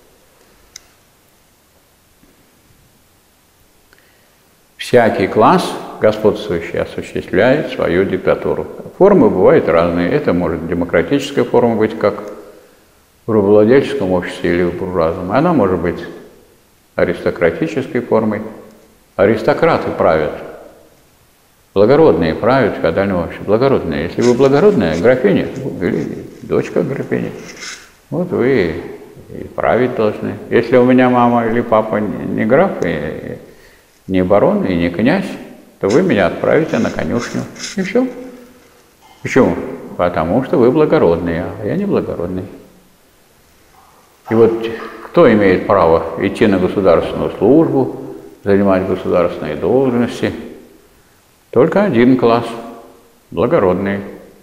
Всякий класс господствующий осуществляет свою диктатуру. Формы бывают разные. Это может демократическая форма быть, как в рабовладельческом обществе или в буржуазном. Она может быть аристократической формой. Аристократы правят. Благородные правят в феодальном обществе. Благородные. Если вы благородная графиня, или дочка графини, вот вы и править должны. Если у меня мама или папа не граф, и не барон, и не князь, то вы меня отправите на конюшню. И все. Почему? Потому что вы благородные, а я не благородный. И вот кто имеет право идти на государственную службу, занимать государственные должности? Только один класс – благородный.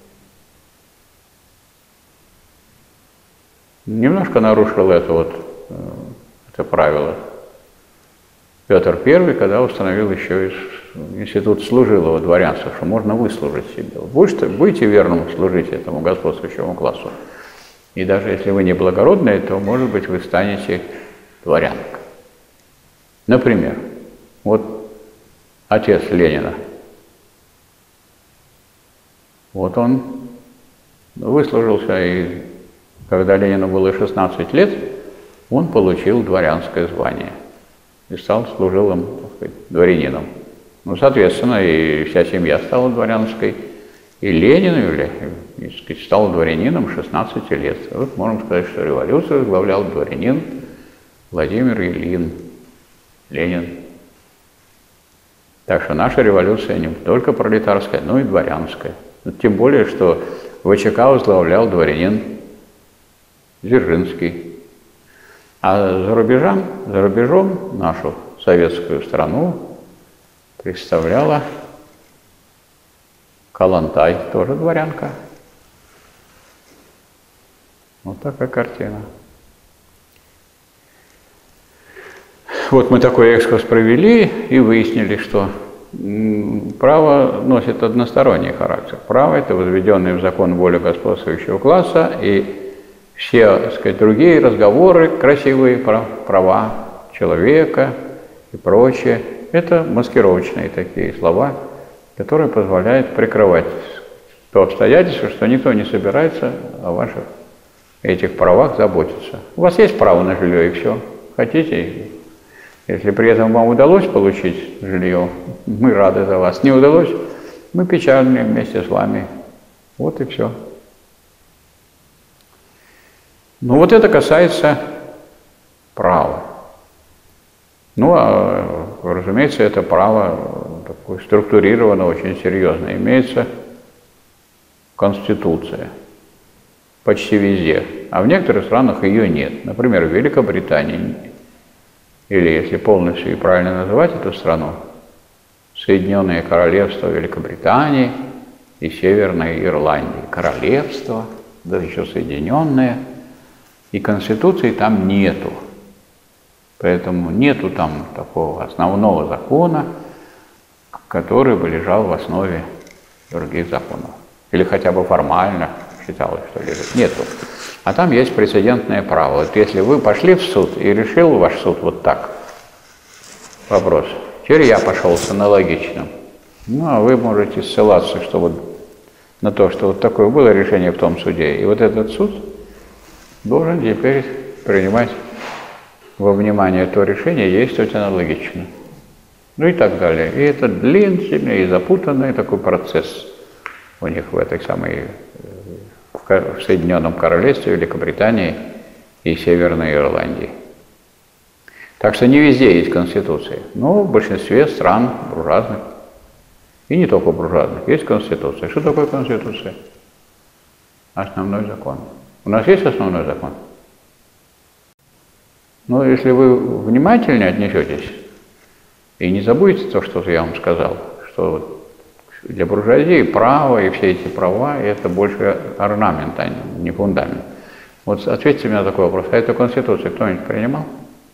Немножко нарушил это правило Петр I, когда установил еще институт служилого дворянства, что можно выслужить себе. Будьте верным служить этому господствующему классу. И даже если вы не благородные, то, может быть, вы станете дворянкой. Например, вот отец Ленина. Вот он выслужился, и когда Ленину было 16 лет, он получил дворянское звание и стал служилым, так сказать, дворянином. Ну, соответственно, и вся семья стала дворянской, и Ленин стал дворянином 16 лет. Вот можем сказать, что революцию возглавлял дворянин Владимир Ильин Ленин. Так что наша революция не только пролетарская, но и дворянская. Тем более, что ВЧК возглавлял дворянин Дзержинский. А за рубежом нашу советскую страну представляла Калантай, тоже дворянка. Вот такая картина. Вот мы такой экскурс провели и выяснили, что право носит односторонний характер. Право – это возведенная в закон воля господствующего класса, и все, так сказать, другие разговоры, красивые права человека и прочее – это маскировочные такие слова, которые позволяют прикрывать то обстоятельство, что никто не собирается о ваших этих правах заботиться. У вас есть право на жилье, и все. Хотите? Если при этом вам удалось получить жилье, мы рады за вас. Не удалось, мы печальны вместе с вами. Вот и все. Ну вот это касается права. Ну, а, разумеется, это право такое структурировано, очень серьезно. Имеется Конституция почти везде, а в некоторых странах ее нет. Например, в Великобритании, или если полностью и правильно называть эту страну, Соединенное Королевство Великобритании и Северной Ирландии. Королевство, да еще Соединенное, и Конституции там нету. Поэтому нету там такого основного закона, который бы лежал в основе других законов. Или хотя бы формально считалось, что лежит. Нету. А там есть прецедентное право. Вот если вы пошли в суд и решил ваш суд вот так, вопрос. Теперь я пошел с аналогичным. Ну, а вы можете ссылаться, что вот на то, что вот такое было решение в том суде. И вот этот суд должен теперь принимать во внимание то решение, действовать аналогично. Ну и так далее. И это длинный и запутанный такой процесс у них в этой самой, в Соединенном Королевстве, Великобритании и Северной Ирландии. Так что не везде есть конституции, но в большинстве стран буржуазных, и не только буржуазных, есть конституция. Что такое конституция? Основной закон. У нас есть основной закон? Но если вы внимательнее отнесетесь и не забудете то, что я вам сказал, что для буржуазии право и все эти права – это больше орнамент, а не фундамент. Вот ответьте мне на такой вопрос. А эту Конституцию кто-нибудь принимал?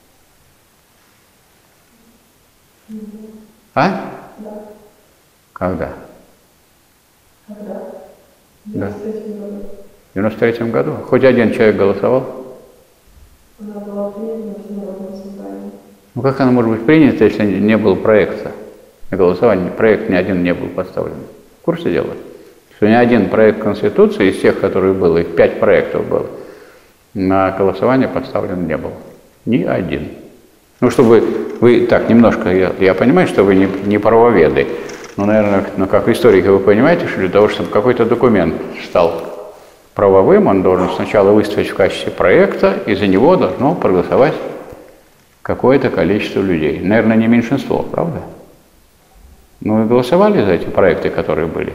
А? Да. Когда? Когда? В Да. 93 году. В 93 году? Хоть один человек голосовал? Она была принята на Международном собрании. Ну как она может быть принята, если не было проекта? На голосование проект ни один не был поставлен. В курсе дела? Что ни один проект Конституции из тех, которые было, их 5 проектов было, на голосование поставлен не был. Ни один. Ну, чтобы вы так немножко, я понимаю, что вы не правоведы, но, наверное, как историки вы понимаете, что для того, чтобы какой-то документ стал правовым, он должен сначала выставить в качестве проекта, и за него должно проголосовать какое-то количество людей. Наверное, не меньшинство, правда? Ну, вы голосовали за эти проекты, которые были?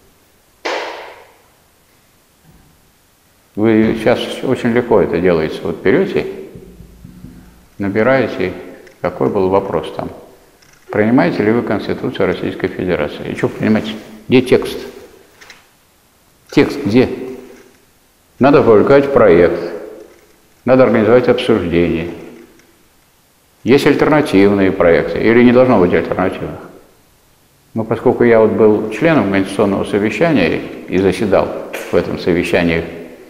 Вы сейчас очень легко это делаете. Вот берете, набираете, какой был вопрос там. Принимаете ли вы Конституцию Российской Федерации? И что принимаете? Где текст? Текст где? Надо опубликовать проект, надо организовать обсуждение. Есть альтернативные проекты или не должно быть альтернативных? Но поскольку я вот был членом Конституционного совещания и заседал в этом совещании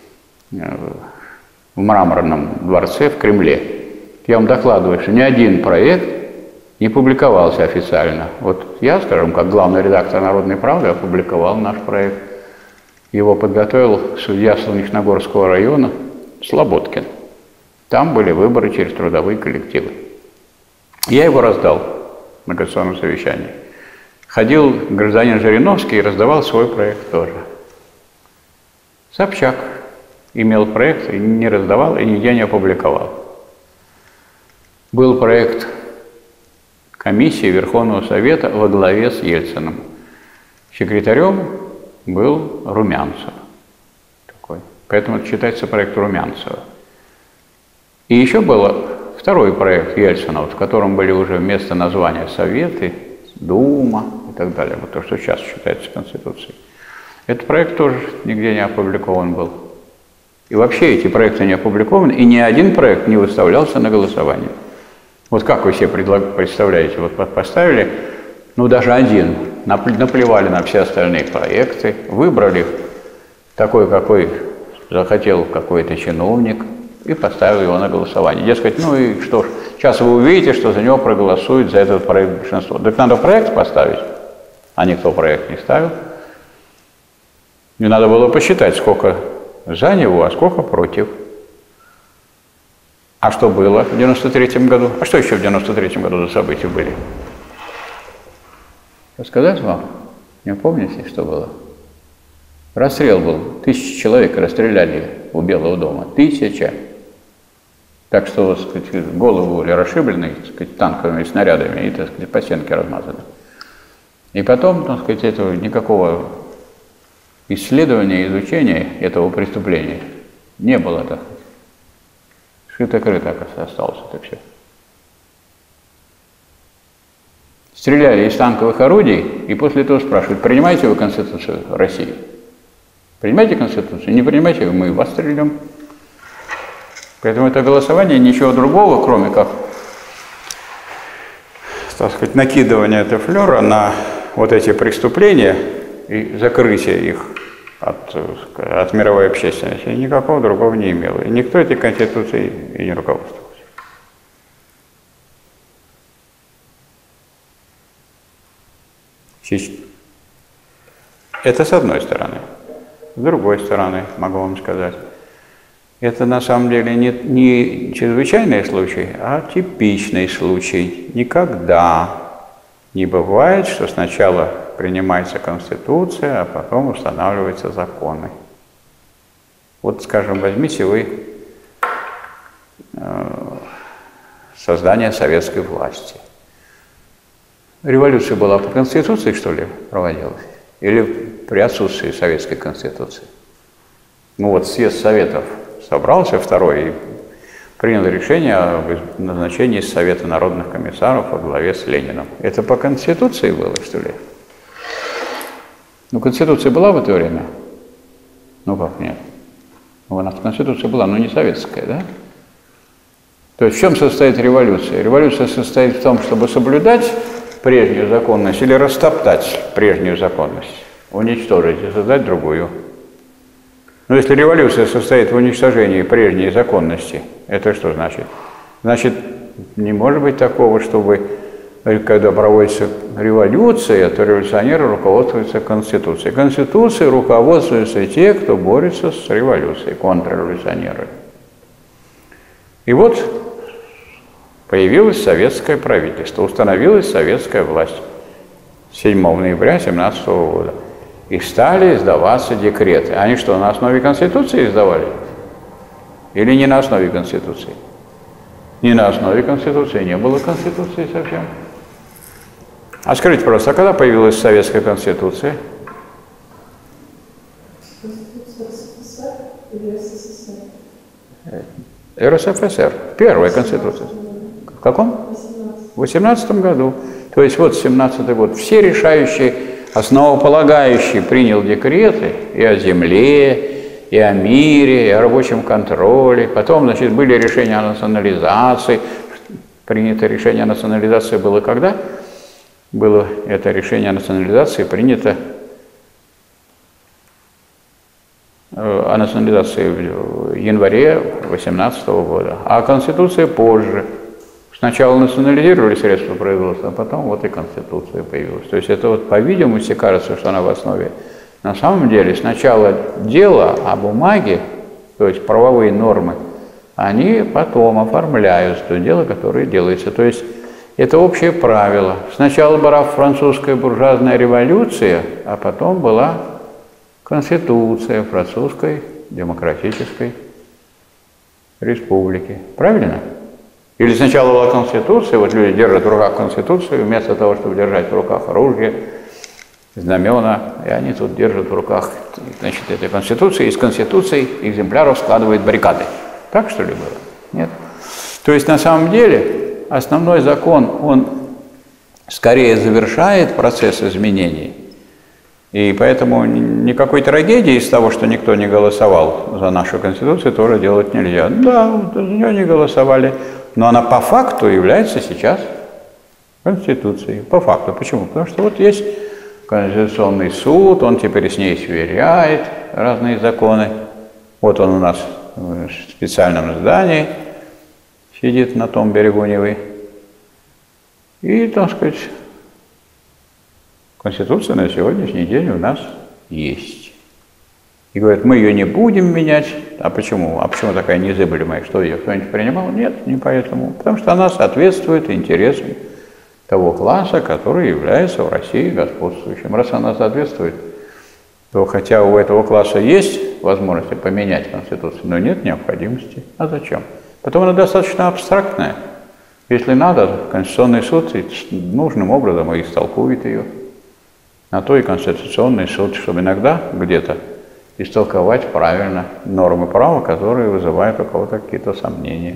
в Мраморном дворце в Кремле, я вам докладываю, что ни один проект не публиковался официально. Вот я, скажем, как главный редактор «Народной правды» опубликовал наш проект. Его подготовил судья Солнечногорского района Слободкин. Там были выборы через трудовые коллективы. Я его раздал на Конституционном совещании. Ходил гражданин Жириновский и раздавал свой проект тоже. Собчак имел проект и не раздавал, и нигде не опубликовал. Был проект комиссии Верховного Совета во главе с Ельциным. Секретарем был Румянцев. Такой. Поэтому это считается проект Румянцева. И еще был второй проект Ельцина, в котором были уже вместо названия Советы, Дума и так далее. Вот то, что сейчас считается Конституцией. Этот проект тоже нигде не опубликован был. И вообще эти проекты не опубликованы, и ни один проект не выставлялся на голосование. Вот как вы себе представляете, вот поставили, ну даже один, наплевали на все остальные проекты, выбрали такой, какой захотел какой-то чиновник, и поставил его на голосование. Дескать, ну и что ж, сейчас вы увидите, что за него проголосует за этот проект большинство. Так надо проект поставить, а никто проект не ставил. И надо было посчитать, сколько за него, а сколько против. А что было в 93-м году? А что еще в 93-м году за события были? Рассказать вам? Не помните, что было? Расстрел был. 1000 человек расстреляли у Белого дома. 1000. Так что, так сказать, головы были расшиблены, так сказать, танковыми снарядами и, так сказать, по стенке размазаны. И потом, так сказать, этого никакого исследования, изучения этого преступления не было, так сказать. Шито-крыто осталось это все. Стреляли из танковых орудий, и после этого спрашивают, принимаете вы Конституцию России? Принимаете Конституцию? Не принимаете, мы вас стрелям. Поэтому это голосование ничего другого, кроме как, так сказать, накидывание флера на вот эти преступления и закрытие их от мировой общественности, никакого другого не имело. И никто этой Конституцией и не руководствовался. Это с одной стороны. С другой стороны, могу вам сказать, это на самом деле не чрезвычайный случай, а типичный случай. Никогда не бывает, что сначала принимается Конституция, а потом устанавливаются законы. Вот, скажем, возьмите вы создание советской власти. Революция была по Конституции, что ли, проводилась? Или при отсутствии советской Конституции? Ну вот съезд Советов собрался второй и принял решение о назначении Совета народных комиссаров во главе с Лениным. Это по Конституции было, что ли? Ну, Конституция была в это время? Ну, как нет? У нас Конституция была, но не советская, да? То есть в чем состоит революция? Революция состоит в том, чтобы соблюдать прежнюю законность или растоптать прежнюю законность, уничтожить и создать другую. Но если революция состоит в уничтожении прежней законности, это что значит? Значит, не может быть такого, чтобы, когда проводится революция, то революционеры руководствуются Конституцией. Конституцией руководствуются те, кто борется с революцией, контрреволюционеры. И вот появилось советское правительство, установилась советская власть 7 ноября 1917 года. И стали издаваться декреты. Они что, на основе Конституции издавали? Или не на основе Конституции? Не на основе Конституции, не было Конституции совсем. А скажите, пожалуйста, а когда появилась Советская Конституция? Конституция РСФСР или СССР? РСФСР. Первая Конституция. В каком? В 18 году. То есть вот 17-й год. Все решающие, основополагающие принял декреты и о земле, и о мире, и о рабочем контроле. Потом, значит, были решения о национализации. Принято решение о национализации было когда? Было это решение о национализации принято о национализации в январе 2018 года, а Конституция позже. Сначала национализировали средства производства, а потом вот и Конституция появилась. То есть это вот, по-видимому, все кажется, что она в основе. На самом деле сначала дело о бумаге, то есть правовые нормы, они потом оформляют то дело, которое делается. То есть это общее правило. Сначала была французская буржуазная революция, а потом была Конституция Французской демократической республики. Правильно? Или сначала была Конституция, вот люди держат в руках Конституцию, вместо того, чтобы держать в руках оружие, знамена, и они тут держат в руках, значит, этой Конституции, из Конституции экземпляров складывают баррикады. Так, что ли, было? Нет. То есть, на самом деле, основной закон, он скорее завершает процесс изменений, и поэтому никакой трагедии из того, что никто не голосовал за нашу Конституцию, тоже делать нельзя. Да, за нее не голосовали, но она по факту является сейчас Конституцией. По факту. Почему? Потому что вот есть Конституционный суд, он теперь с ней сверяет разные законы. Вот он у нас в специальном здании сидит на том берегу Невы. И, так сказать, Конституция на сегодняшний день у нас есть. И говорят, мы ее не будем менять. А почему? А почему такая незыблемая? Что ее кто-нибудь принимал? Нет, не поэтому. Потому что она соответствует интересам того класса, который является в России господствующим. Раз она соответствует, то хотя у этого класса есть возможность поменять Конституцию, но нет необходимости. А зачем? Потом она достаточно абстрактная. Если надо, Конституционный суд нужным образом и истолкует ее. На то и Конституционный суд, чтобы иногда где-то истолковать правильно нормы права, которые вызывают у кого-то какие-то сомнения.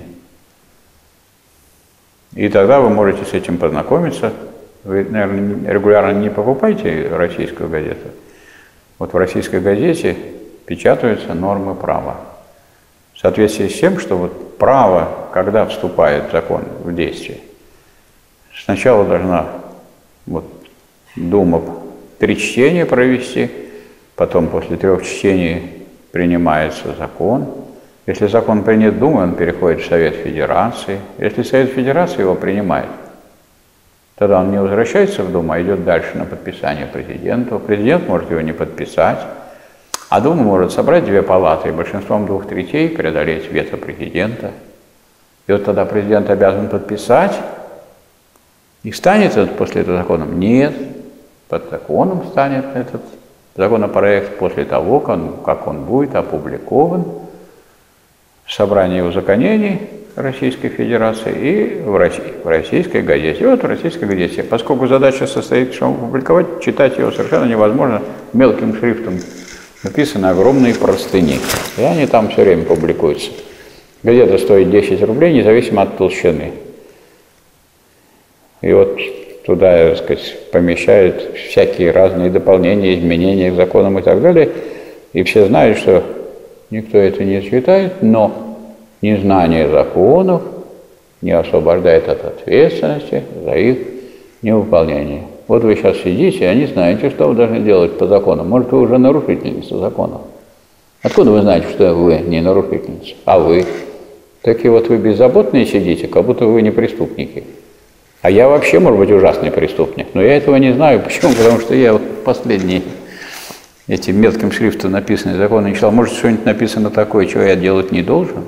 И тогда вы можете с этим познакомиться. Вы, наверное, регулярно не покупаете российскую газету. Вот в российской газете печатаются нормы права. В соответствии с тем, что вот право, когда вступает закон в действие, сначала должна вот Дума 3 чтения провести, потом после 3 чтений принимается закон. Если закон принят Думой, он переходит в Совет Федерации. Если Совет Федерации его принимает, тогда он не возвращается в Думу, а идет дальше на подписание президенту. Президент может его не подписать, а Дума может собрать 2 палаты и большинством 2/3 преодолеть вето президента. И вот тогда президент обязан подписать. И станет это после этого законом? Нет. Под законом станет этот законопроект после того, как он будет опубликован в собрании узаконений Российской Федерации и в российской газете. И вот в российской газете, поскольку задача состоит в том, опубликовать, читать его совершенно невозможно, мелким шрифтом написаны огромные простыни, и они там все время публикуются. Газета стоит 10 рублей, независимо от толщины. И вот туда, так сказать, помещают всякие разные дополнения, изменения к законам и так далее. И все знают, что никто это не читает, но незнание законов не освобождает от ответственности за их невыполнение. Вот вы сейчас сидите, а не знаете, что вы должны делать по закону. Может, вы уже нарушительница законов. Откуда вы знаете, что вы не нарушительница, а вы? Такие вот вы беззаботные сидите, как будто вы не преступники. А я вообще, может быть, ужасный преступник, но я этого не знаю. Почему? Потому что я вот последние этим мелким шрифтом написанные законы не читал. Может, что-нибудь написано такое, чего я делать не должен?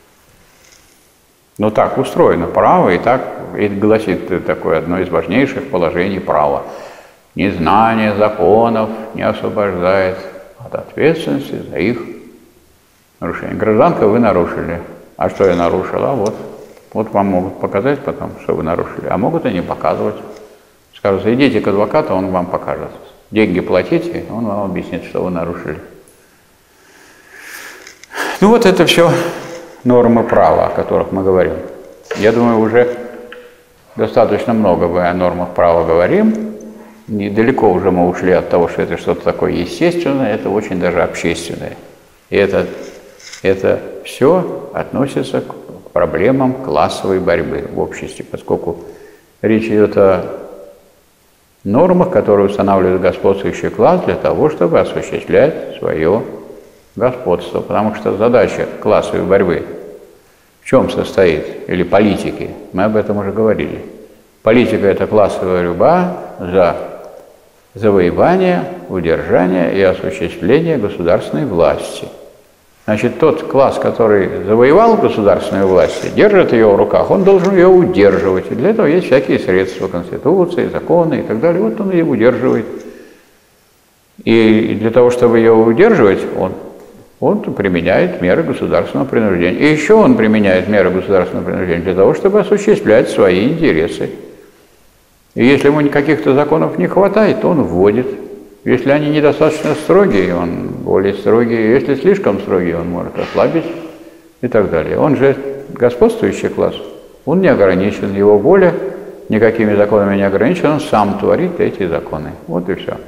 Но так устроено право, и так и гласит такое одно из важнейших положений права. Незнание законов не освобождает от ответственности за их нарушение. Гражданка, вы нарушили. А что я нарушила? Вот вам могут показать потом, что вы нарушили. А могут и не показывать. Скажут, идите к адвокату, он вам покажет. Деньги платите, он вам объяснит, что вы нарушили. Ну вот это все нормы права, о которых мы говорим. Я думаю, уже достаточно много мы о нормах права говорим. Недалеко уже мы ушли от того, что это что-то такое естественное, это очень даже общественное. И это все относится к проблемам классовой борьбы в обществе, поскольку речь идет о нормах, которые устанавливает господствующий класс для того, чтобы осуществлять свое господство. Потому что задача классовой борьбы в чем состоит, или политики, мы об этом уже говорили. Политика – это классовая борьба за завоевание, удержание и осуществление государственной власти. Значит, тот класс, который завоевал государственную власть, держит ее в руках, он должен ее удерживать. И для этого есть всякие средства, конституции, законы и так далее. Вот он ее удерживает. И для того, чтобы ее удерживать, он применяет меры государственного принуждения. И еще он применяет меры государственного принуждения для того, чтобы осуществлять свои интересы. И если ему каких-то законов не хватает, то он вводит. Если они недостаточно строгие, он более строгий. Если слишком строгий, он может ослабить и так далее. Он же господствующий класс. Он не ограничен, его воля никакими законами не ограничена, он сам творит эти законы. Вот и все.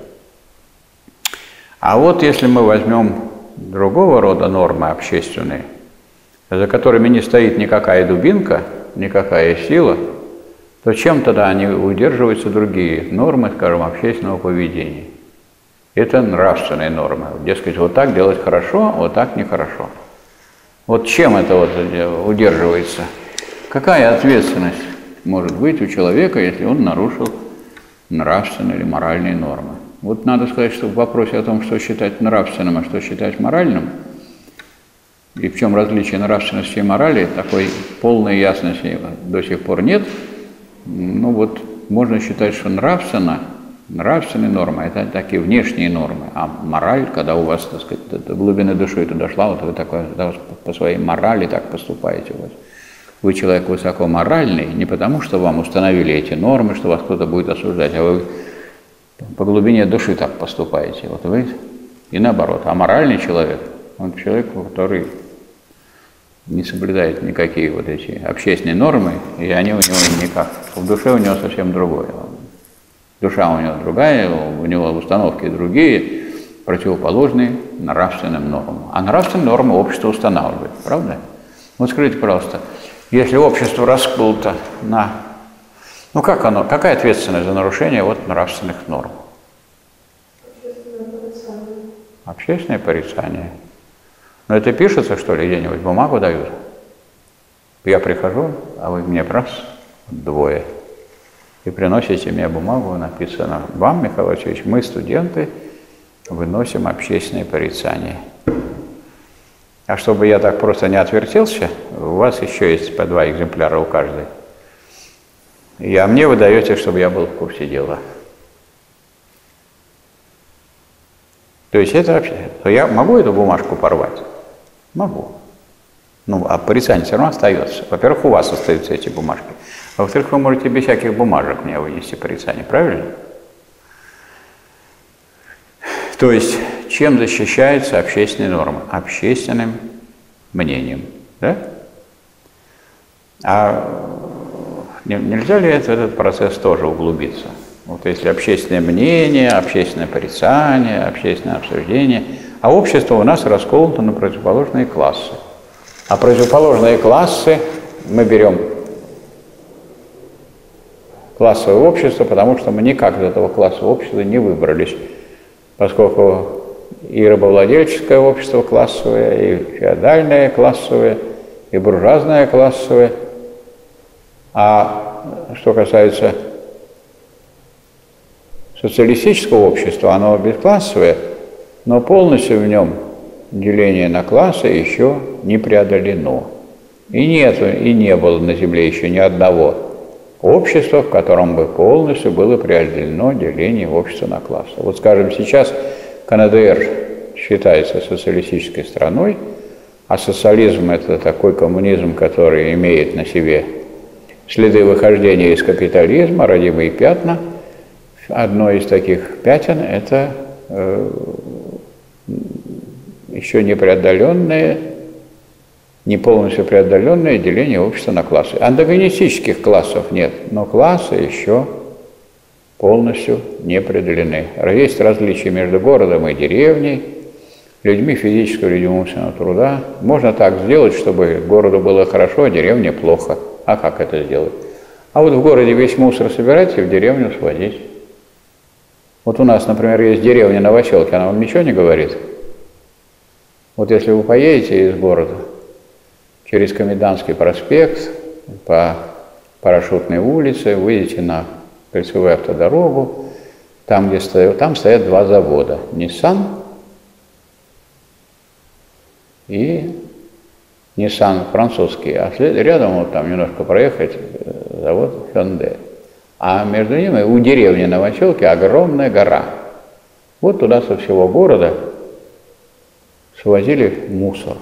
А вот если мы возьмем другого рода нормы общественные, за которыми не стоит никакая дубинка, никакая сила, то чем тогда они удерживаются другие нормы, скажем, общественного поведения? Это нравственные нормы. Дескать, вот так делать хорошо, вот так нехорошо. Вот чем это вот удерживается? Какая ответственность может быть у человека, если он нарушил нравственные или моральные нормы? Вот надо сказать, что в вопросе о том, что считать нравственным, а что считать моральным, и в чем различие нравственности и морали, такой полной ясности до сих пор нет. Ну вот можно считать, что нравственные нормы – это такие внешние нормы, а мораль, когда у вас, так сказать, до глубины души это дошла, вот вы такой, по своей морали так поступаете. Вот. Вы человек высокоморальный не потому, что вам установили эти нормы, что вас кто-то будет осуждать, а вы по глубине души так поступаете. Вот вы и наоборот. А моральный человек, он человек, который не соблюдает никакие вот эти общественные нормы, и они у него никак. В душе у него совсем другое. Душа у него другая, у него установки другие, противоположные нравственным нормам. А нравственные нормы общество устанавливает, правда? Вот скажите, пожалуйста, если общество расколото на... Ну как оно, какая ответственность за нарушение вот нравственных норм? Общественное порицание. Но это пишется, что ли, где-нибудь, бумагу дают? Я прихожу, а вы мне раз, двое, и приносите мне бумагу, написано: вам, Михаил Васильевич, мы, студенты, выносим общественное порицание. А чтобы я так просто не отвертелся, у вас еще есть по 2 экземпляра у каждой. А мне вы даете, чтобы я был в курсе дела. То есть это вообще... Я могу эту бумажку порвать? Могу. Ну, а порицание все равно остается. Во-первых, у вас остаются эти бумажки. Во-вторых, вы можете без всяких бумажек мне вынести порицание, правильно? То есть, чем защищаются общественные нормы? Общественным мнением, да? А Нельзя ли в этот процесс тоже углубиться? Вот если общественное мнение, общественное порицание, общественное обсуждение, а общество у нас расколото на противоположные классы. А противоположные классы мы берем классовое общество, потому что мы никак из этого классового общества не выбрались, поскольку и рабовладельческое общество классовое, и феодальное классовое, и буржуазное классовое. А что касается социалистического общества, оно бесклассовое, но полностью в нем деление на классы еще не преодолено. И нету, и не было на Земле еще ни одного общества, в котором бы полностью было преодолено деление общества на классы. Вот, скажем, сейчас КНДР считается социалистической страной, а социализм – это такой коммунизм, который имеет на себе следы выхождения из капитализма, родимые пятна. Одно из таких пятен – это еще не преодоленное, не полностью преодоленное деление общества на классы. Антагонистических классов нет, но классы еще полностью не преодолены. Есть различия между городом и деревней, людьми физического и людьми умственного труда. Можно так сделать, чтобы городу было хорошо, а деревне плохо. А как это сделать? А вот в городе весь мусор собирать и в деревню сводить. Вот у нас, например, есть деревня Новоселки, она вам ничего не говорит? Вот если вы поедете из города через Комендантский проспект, по Парашютной улице, выйдете на кольцевую автодорогу, там стоят два завода, Nissan и Nissan французский, а рядом вот там немножко проехать завод Hyundai. А между ними у деревни Новоселки огромная гора. Вот туда со всего города свозили мусор.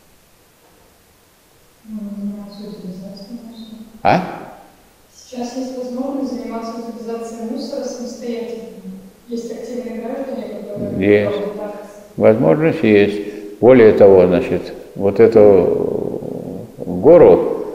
А? Сейчас есть возможность заниматься утилизацией мусора самостоятельно. Есть активные граждане, которые... Есть. Возможность есть. Более того, значит, вот эту гору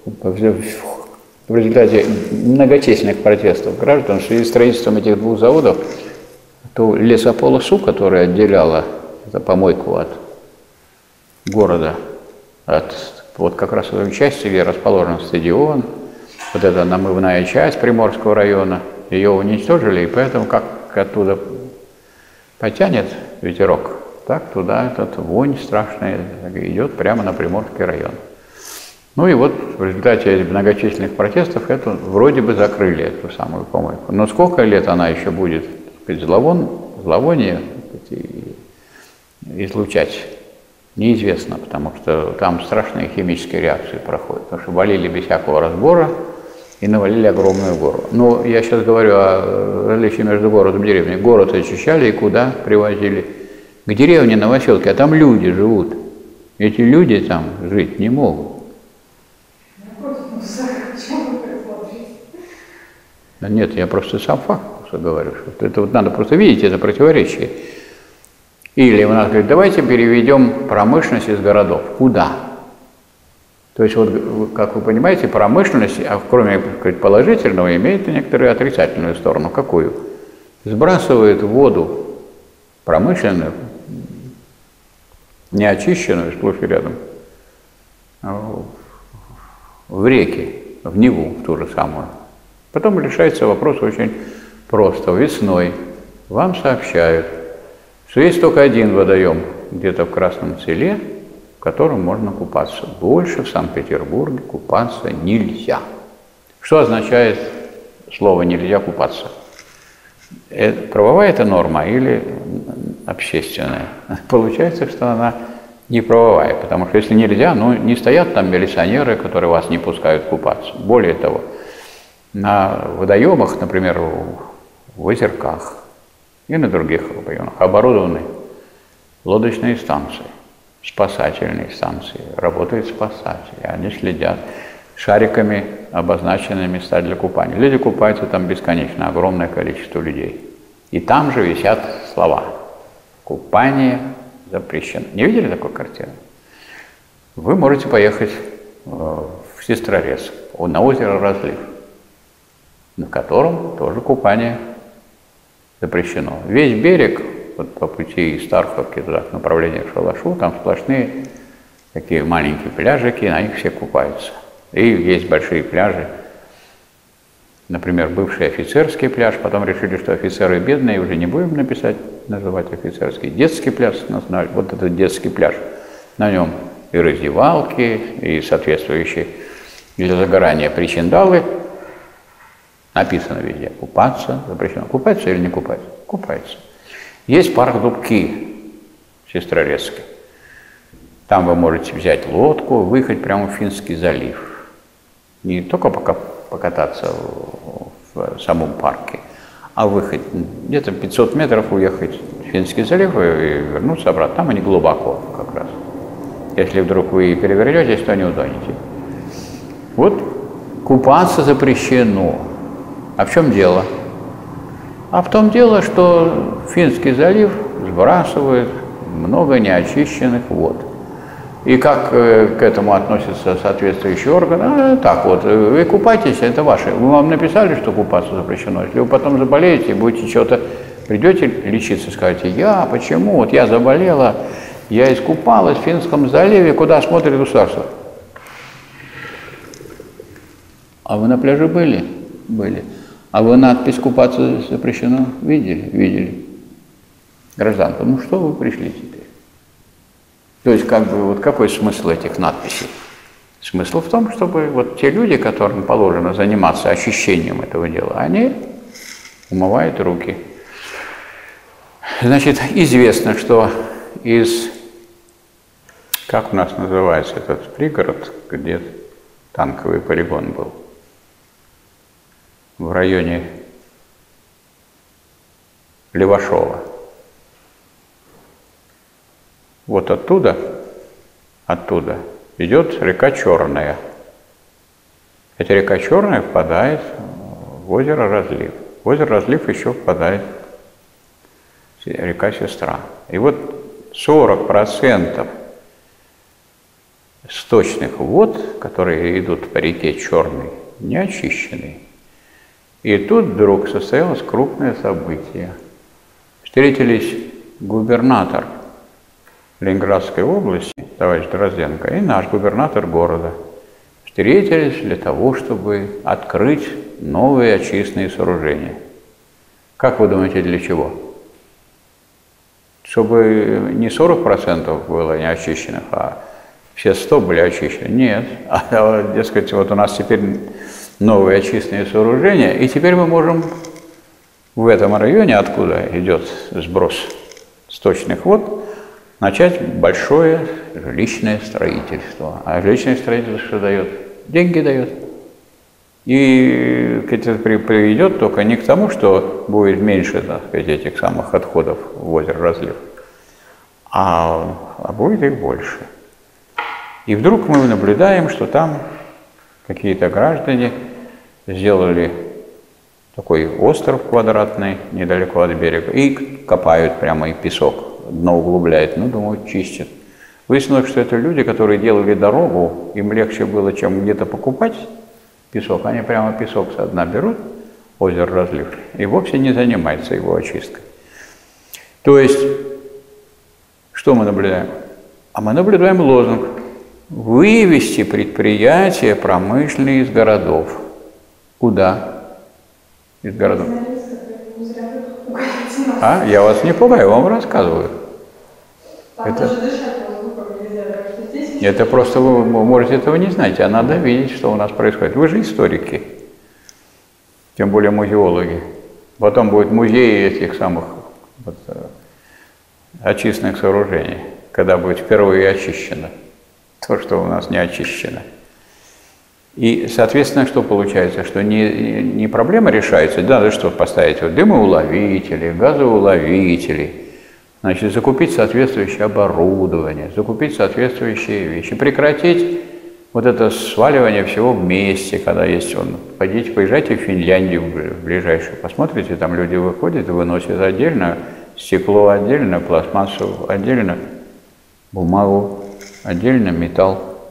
в результате многочисленных протестов граждан в связи с строительством этих двух заводов, ту лесополосу, которая отделяла эту помойку от города, от вот как раз в той части, где расположен стадион, вот эта намывная часть Приморского района, ее уничтожили, и поэтому как оттуда потянет ветерок, так туда этот вонь страшная идет прямо на Приморский район. Ну и вот в результате этих многочисленных протестов эту вроде бы закрыли, эту самую помойку. Но сколько лет она еще будет, так сказать, зловоние излучать, неизвестно, потому что там страшные химические реакции проходят, потому что валили без всякого разбора и навалили огромную гору. Но я сейчас говорю о различии между городом и деревней. Город очищали и куда привозили? К деревне Новоселки, а там люди живут. Эти люди там жить не могут. Да нет, я просто сам факт говорю, что это вот надо просто видеть это противоречие. Или у нас говорят, давайте переведем промышленность из городов. Куда? То есть, вот, как вы понимаете, промышленность, кроме положительного, имеет некоторую отрицательную сторону. Какую? Сбрасывает воду промышленную, неочищенную, сплошь и рядом, в реки, в Неву, в ту же самую. Потом решается вопрос очень просто. Весной вам сообщают, что есть только один водоем где-то в Красном Селе, в котором можно купаться. Больше в Санкт-Петербурге купаться нельзя. Что означает слово «нельзя купаться»? Правовая это норма или общественная? Получается, что она не правовая, потому что если нельзя, ну не стоят там милиционеры, которые вас не пускают купаться. Более того, на водоемах, например, в озерках и на других районах оборудованы лодочные станции, спасательные станции, работают спасатели, они следят шариками, обозначенные места для купания. Люди купаются там бесконечно, огромное количество людей. И там же висят слова «Купание запрещено». Не видели такой картины? Вы можете поехать в Сестрорецк, на озеро Разлив. на котором тоже купание запрещено. Весь берег, вот по пути из Тарховки туда, к направлению к Шалашу, там сплошные такие маленькие пляжики, на них все купаются. И есть большие пляжи, например, бывший офицерский пляж, потом решили, что офицеры бедные, уже не будем называть офицерский. Детский пляж, вот этот детский пляж, на нем и раздевалки, и соответствующие для загорания причиндалы. Написано везде: купаться запрещено. Купаться или не купаться? Купаться. Есть парк Дубки в Сестрорецке. Там вы можете взять лодку, выехать прямо в Финский залив. Не только покататься в самом парке, а выехать где-то 500 метров, уехать в Финский залив и вернуться обратно. Там они глубоко как раз. Если вдруг вы перевернетесь, то не утонете. Вот купаться запрещено. А в чем дело? А в том дело, что Финский залив сбрасывает много неочищенных вод. И как к этому относятся соответствующие органы? Так вот, вы купайтесь, это ваше. Вы вам написали, что купаться запрещено. Если вы потом заболеете, будете что-то, придете лечиться, скажете: я, почему? Вот я заболела, я искупалась в Финском заливе, куда смотрит государство. А вы на пляже были? Были. А вы надпись «Купаться запрещено» видели? Видели. Гражданка, ну что вы пришли теперь? То есть, как бы, вот какой смысл этих надписей? Смысл в том, чтобы вот те люди, которым положено заниматься очищением этого дела, они умывают руки. Значит, известно, что из, как у нас называется этот пригород, где танковый полигон был, в районе Левашова. Вот оттуда идет река Черная. Эта река Черная впадает в озеро Разлив. В озеро Разлив еще впадает река Сестра. И вот 40% сточных вод, которые идут по реке Черной, не очищены. И тут вдруг состоялось крупное событие. Встретились губернатор Ленинградской области, товарищ Дрозденко, и наш губернатор города. Встретились для того, чтобы открыть новые очистные сооружения. Как вы думаете, для чего? Чтобы не 40% было неочищенных, а все 100 были очищены? Нет. Дескать, вот у нас теперь новые очистные сооружения, и теперь мы можем в этом районе, откуда идет сброс сточных вод, начать большое жилищное строительство. А жилищное строительство что дает? Деньги дает. И это приведет только не к тому, что будет меньше, так сказать, этих самых отходов в озеро Разлив, а будет их больше. И вдруг мы наблюдаем, что там какие-то граждане сделали такой остров квадратный недалеко от берега и копают прямо и песок, дно углубляют, ну, думаю, чистят. Выяснилось, что это люди, которые делали дорогу, им легче было, чем где-то покупать песок. Они прямо песок со дна берут, озеро Разлив, и вовсе не занимаются его очисткой. То есть, что мы наблюдаем? А мы наблюдаем лозунг: вывести предприятия промышленные из городов. Куда? Из городов. А? Я вас не пугаю, я вам рассказываю. Это просто вы можете этого не знать, а надо видеть, что у нас происходит. Вы же историки, тем более музеологи. Потом будет музей этих самых вот, очистных сооружений, когда будет впервые очищено то, что у нас не очищено. И, соответственно, что получается? Что не проблема решается, надо что поставить? Вот дымоуловители, газоуловители, значит, закупить соответствующее оборудование, закупить соответствующие вещи, прекратить вот это сваливание всего вместе, когда есть он. Поезжайте в Финляндию в ближайшую, посмотрите, там люди выходят и выносят отдельно стекло, отдельно пластмассу, отдельно бумагу, отдельно металл.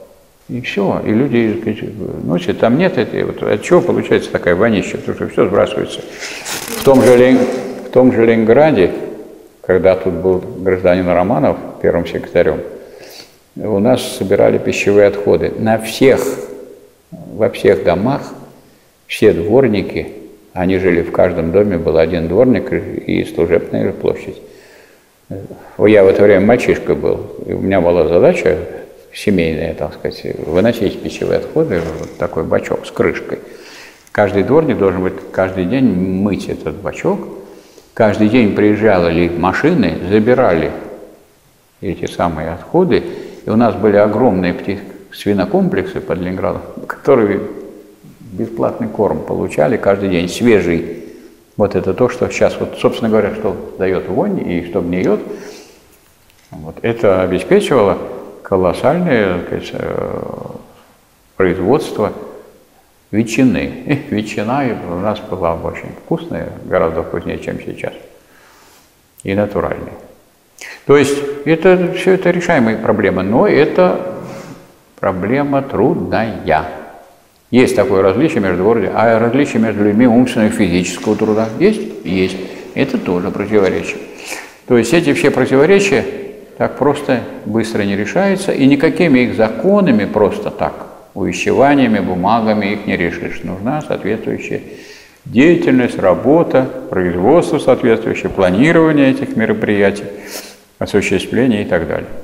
И все. И люди, так сказать, носят, там нет этой, вот от чего получается такая вонища, потому что все сбрасывается. В том же Ленинграде, когда тут был гражданин Романов первым секретарем, у нас собирали пищевые отходы. Во всех домах все дворники, они жили в каждом доме, был один дворник и служебная площадь. Я в это время мальчишка был, и у меня была задача семейная, так сказать, выносить пищевые отходы в вот такой бачок с крышкой. Каждый дворник должен быть каждый день мыть этот бачок. Каждый день приезжали машины, забирали эти самые отходы. И у нас были огромные свинокомплексы под Ленинградом, которые бесплатный корм получали каждый день, свежий. Вот это то, что сейчас, вот, собственно говоря, что дает вонь и что гниет. Вот, это обеспечивало колоссальное, так сказать, производство ветчины. Ветчина у нас была очень вкусная, гораздо вкуснее, чем сейчас. И натуральная. То есть все это решаемые проблемы, но это проблема трудная. Есть такое различие между а различие между людьми умственного и физического труда есть? Есть. Это тоже противоречие. То есть эти все противоречия так просто быстро не решаются, и никакими их законами просто так, увещеваниями, бумагами их не решишь. Нужна соответствующая деятельность, работа, производство соответствующее, планирование этих мероприятий, осуществление и так далее.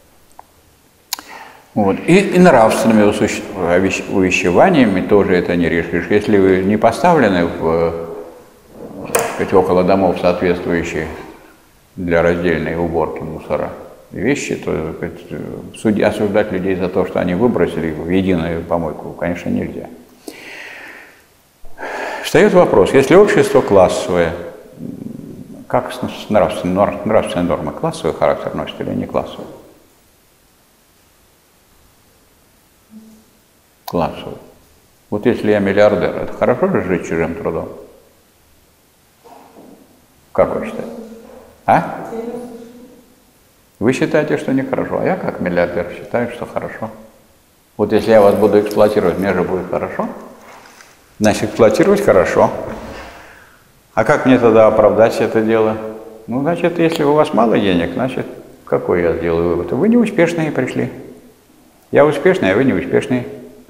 Вот. И нравственными увещеваниями тоже это не решишь. Если вы не поставлены около домов соответствующие для раздельной уборки мусора вещи, то осуждать людей за то, что они выбросили в единую помойку, конечно, нельзя. Встает вопрос, если общество классовое, как нравственная норма классовый характер носит или не классовый? Классовый. Вот если я миллиардер, это хорошо же жить чужим трудом? Как вы считаете? А? Вы считаете, что нехорошо, а я как миллиардер считаю, что хорошо. Вот если я вас буду эксплуатировать, мне же будет хорошо? Значит, эксплуатировать хорошо. А как мне тогда оправдать это дело? Ну, значит, если у вас мало денег, значит, какой я сделаю вывод? Вы неуспешные пришли. Я успешный, а вы неуспешные.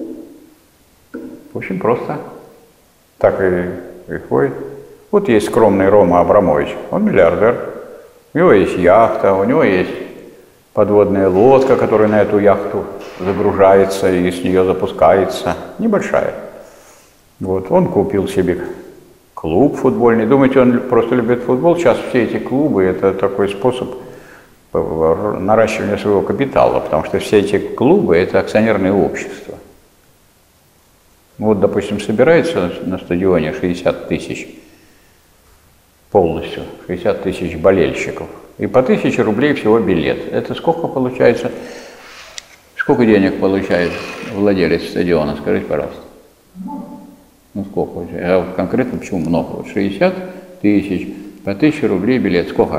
Очень просто. Так и выходит. Вот есть скромный Рома Абрамович, он миллиардер. У него есть яхта, у него есть подводная лодка, которая на эту яхту загружается и с нее запускается. Небольшая. Вот, он купил себе клуб футбольный. Думаете, он просто любит футбол? Сейчас все эти клубы – это такой способ наращивания своего капитала, потому что все эти клубы – это акционерные общества. Вот, допустим, собирается на стадионе 60 тысяч полностью, 60 тысяч болельщиков, и по 1000 рублей всего билет. Это сколько получается? Сколько денег получает владелец стадиона? Скажите, пожалуйста. Ну, сколько? А вот конкретно почему много? Вот 60 тысяч, по 1000 рублей билет. Сколько?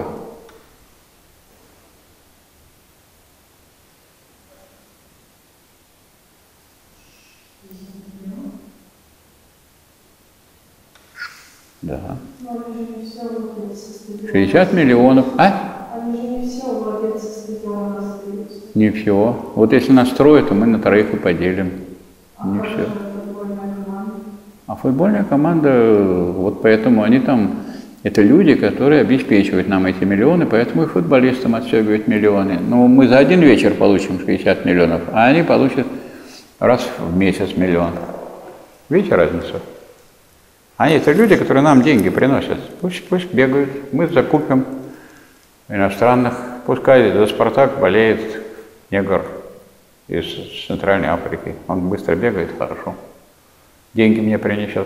Да. 60 миллионов. А? Они же не все владельцы стадиона остаются. Не все. Вот если настроят, то мы на троих и поделим. Не все. А футбольная команда, вот поэтому они там, это люди, которые обеспечивают нам эти миллионы, поэтому и футболистам отстегивают миллионы. Но мы за один вечер получим 60 миллионов, а они получат раз в месяц миллион. Видите разницу? Они это люди, которые нам деньги приносят. Пусть бегают, мы закупим иностранных, пускай за «Спартак» болеет негр из Центральной Африки. Он быстро бегает, хорошо. Деньги мне принесет.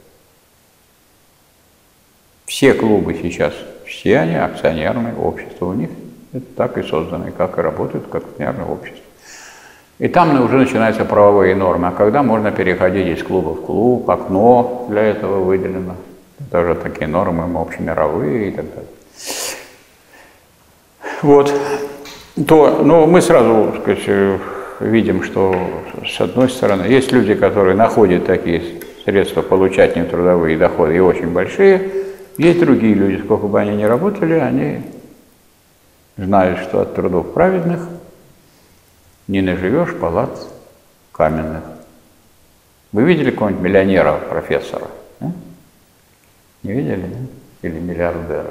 Все клубы сейчас, все они акционерные общества. У них это так и созданы, как и работают, как акционерное общество. И там уже начинаются правовые нормы. А когда можно переходить из клуба в клуб, окно для этого выделено. Тоже такие нормы общемировые и так далее. Вот. Но мы сразу, так сказать, видим, что с одной стороны, есть люди, которые находят такие средства получать нетрудовые доходы и очень большие, есть другие люди, сколько бы они ни работали, они знают, что от трудов праведных не наживешь палат каменных. Вы видели какого-нибудь миллионера, профессора? А? Не видели, да? Или миллиардера?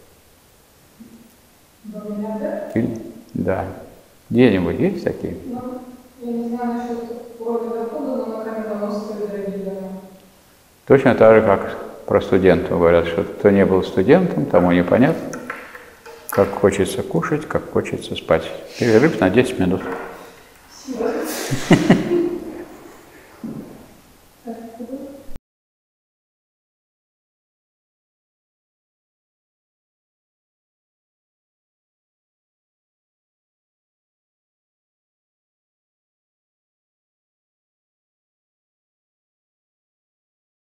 Миллиардер? Да. Где-нибудь есть такие? Ну, я не знаю насчет урока дохода, но на каменном острове дорогие дома. Точно так же, как про студентов говорят, что кто не был студентом, тому непонятно, как хочется кушать, как хочется спать. Перерыв на 10 минут. Спасибо.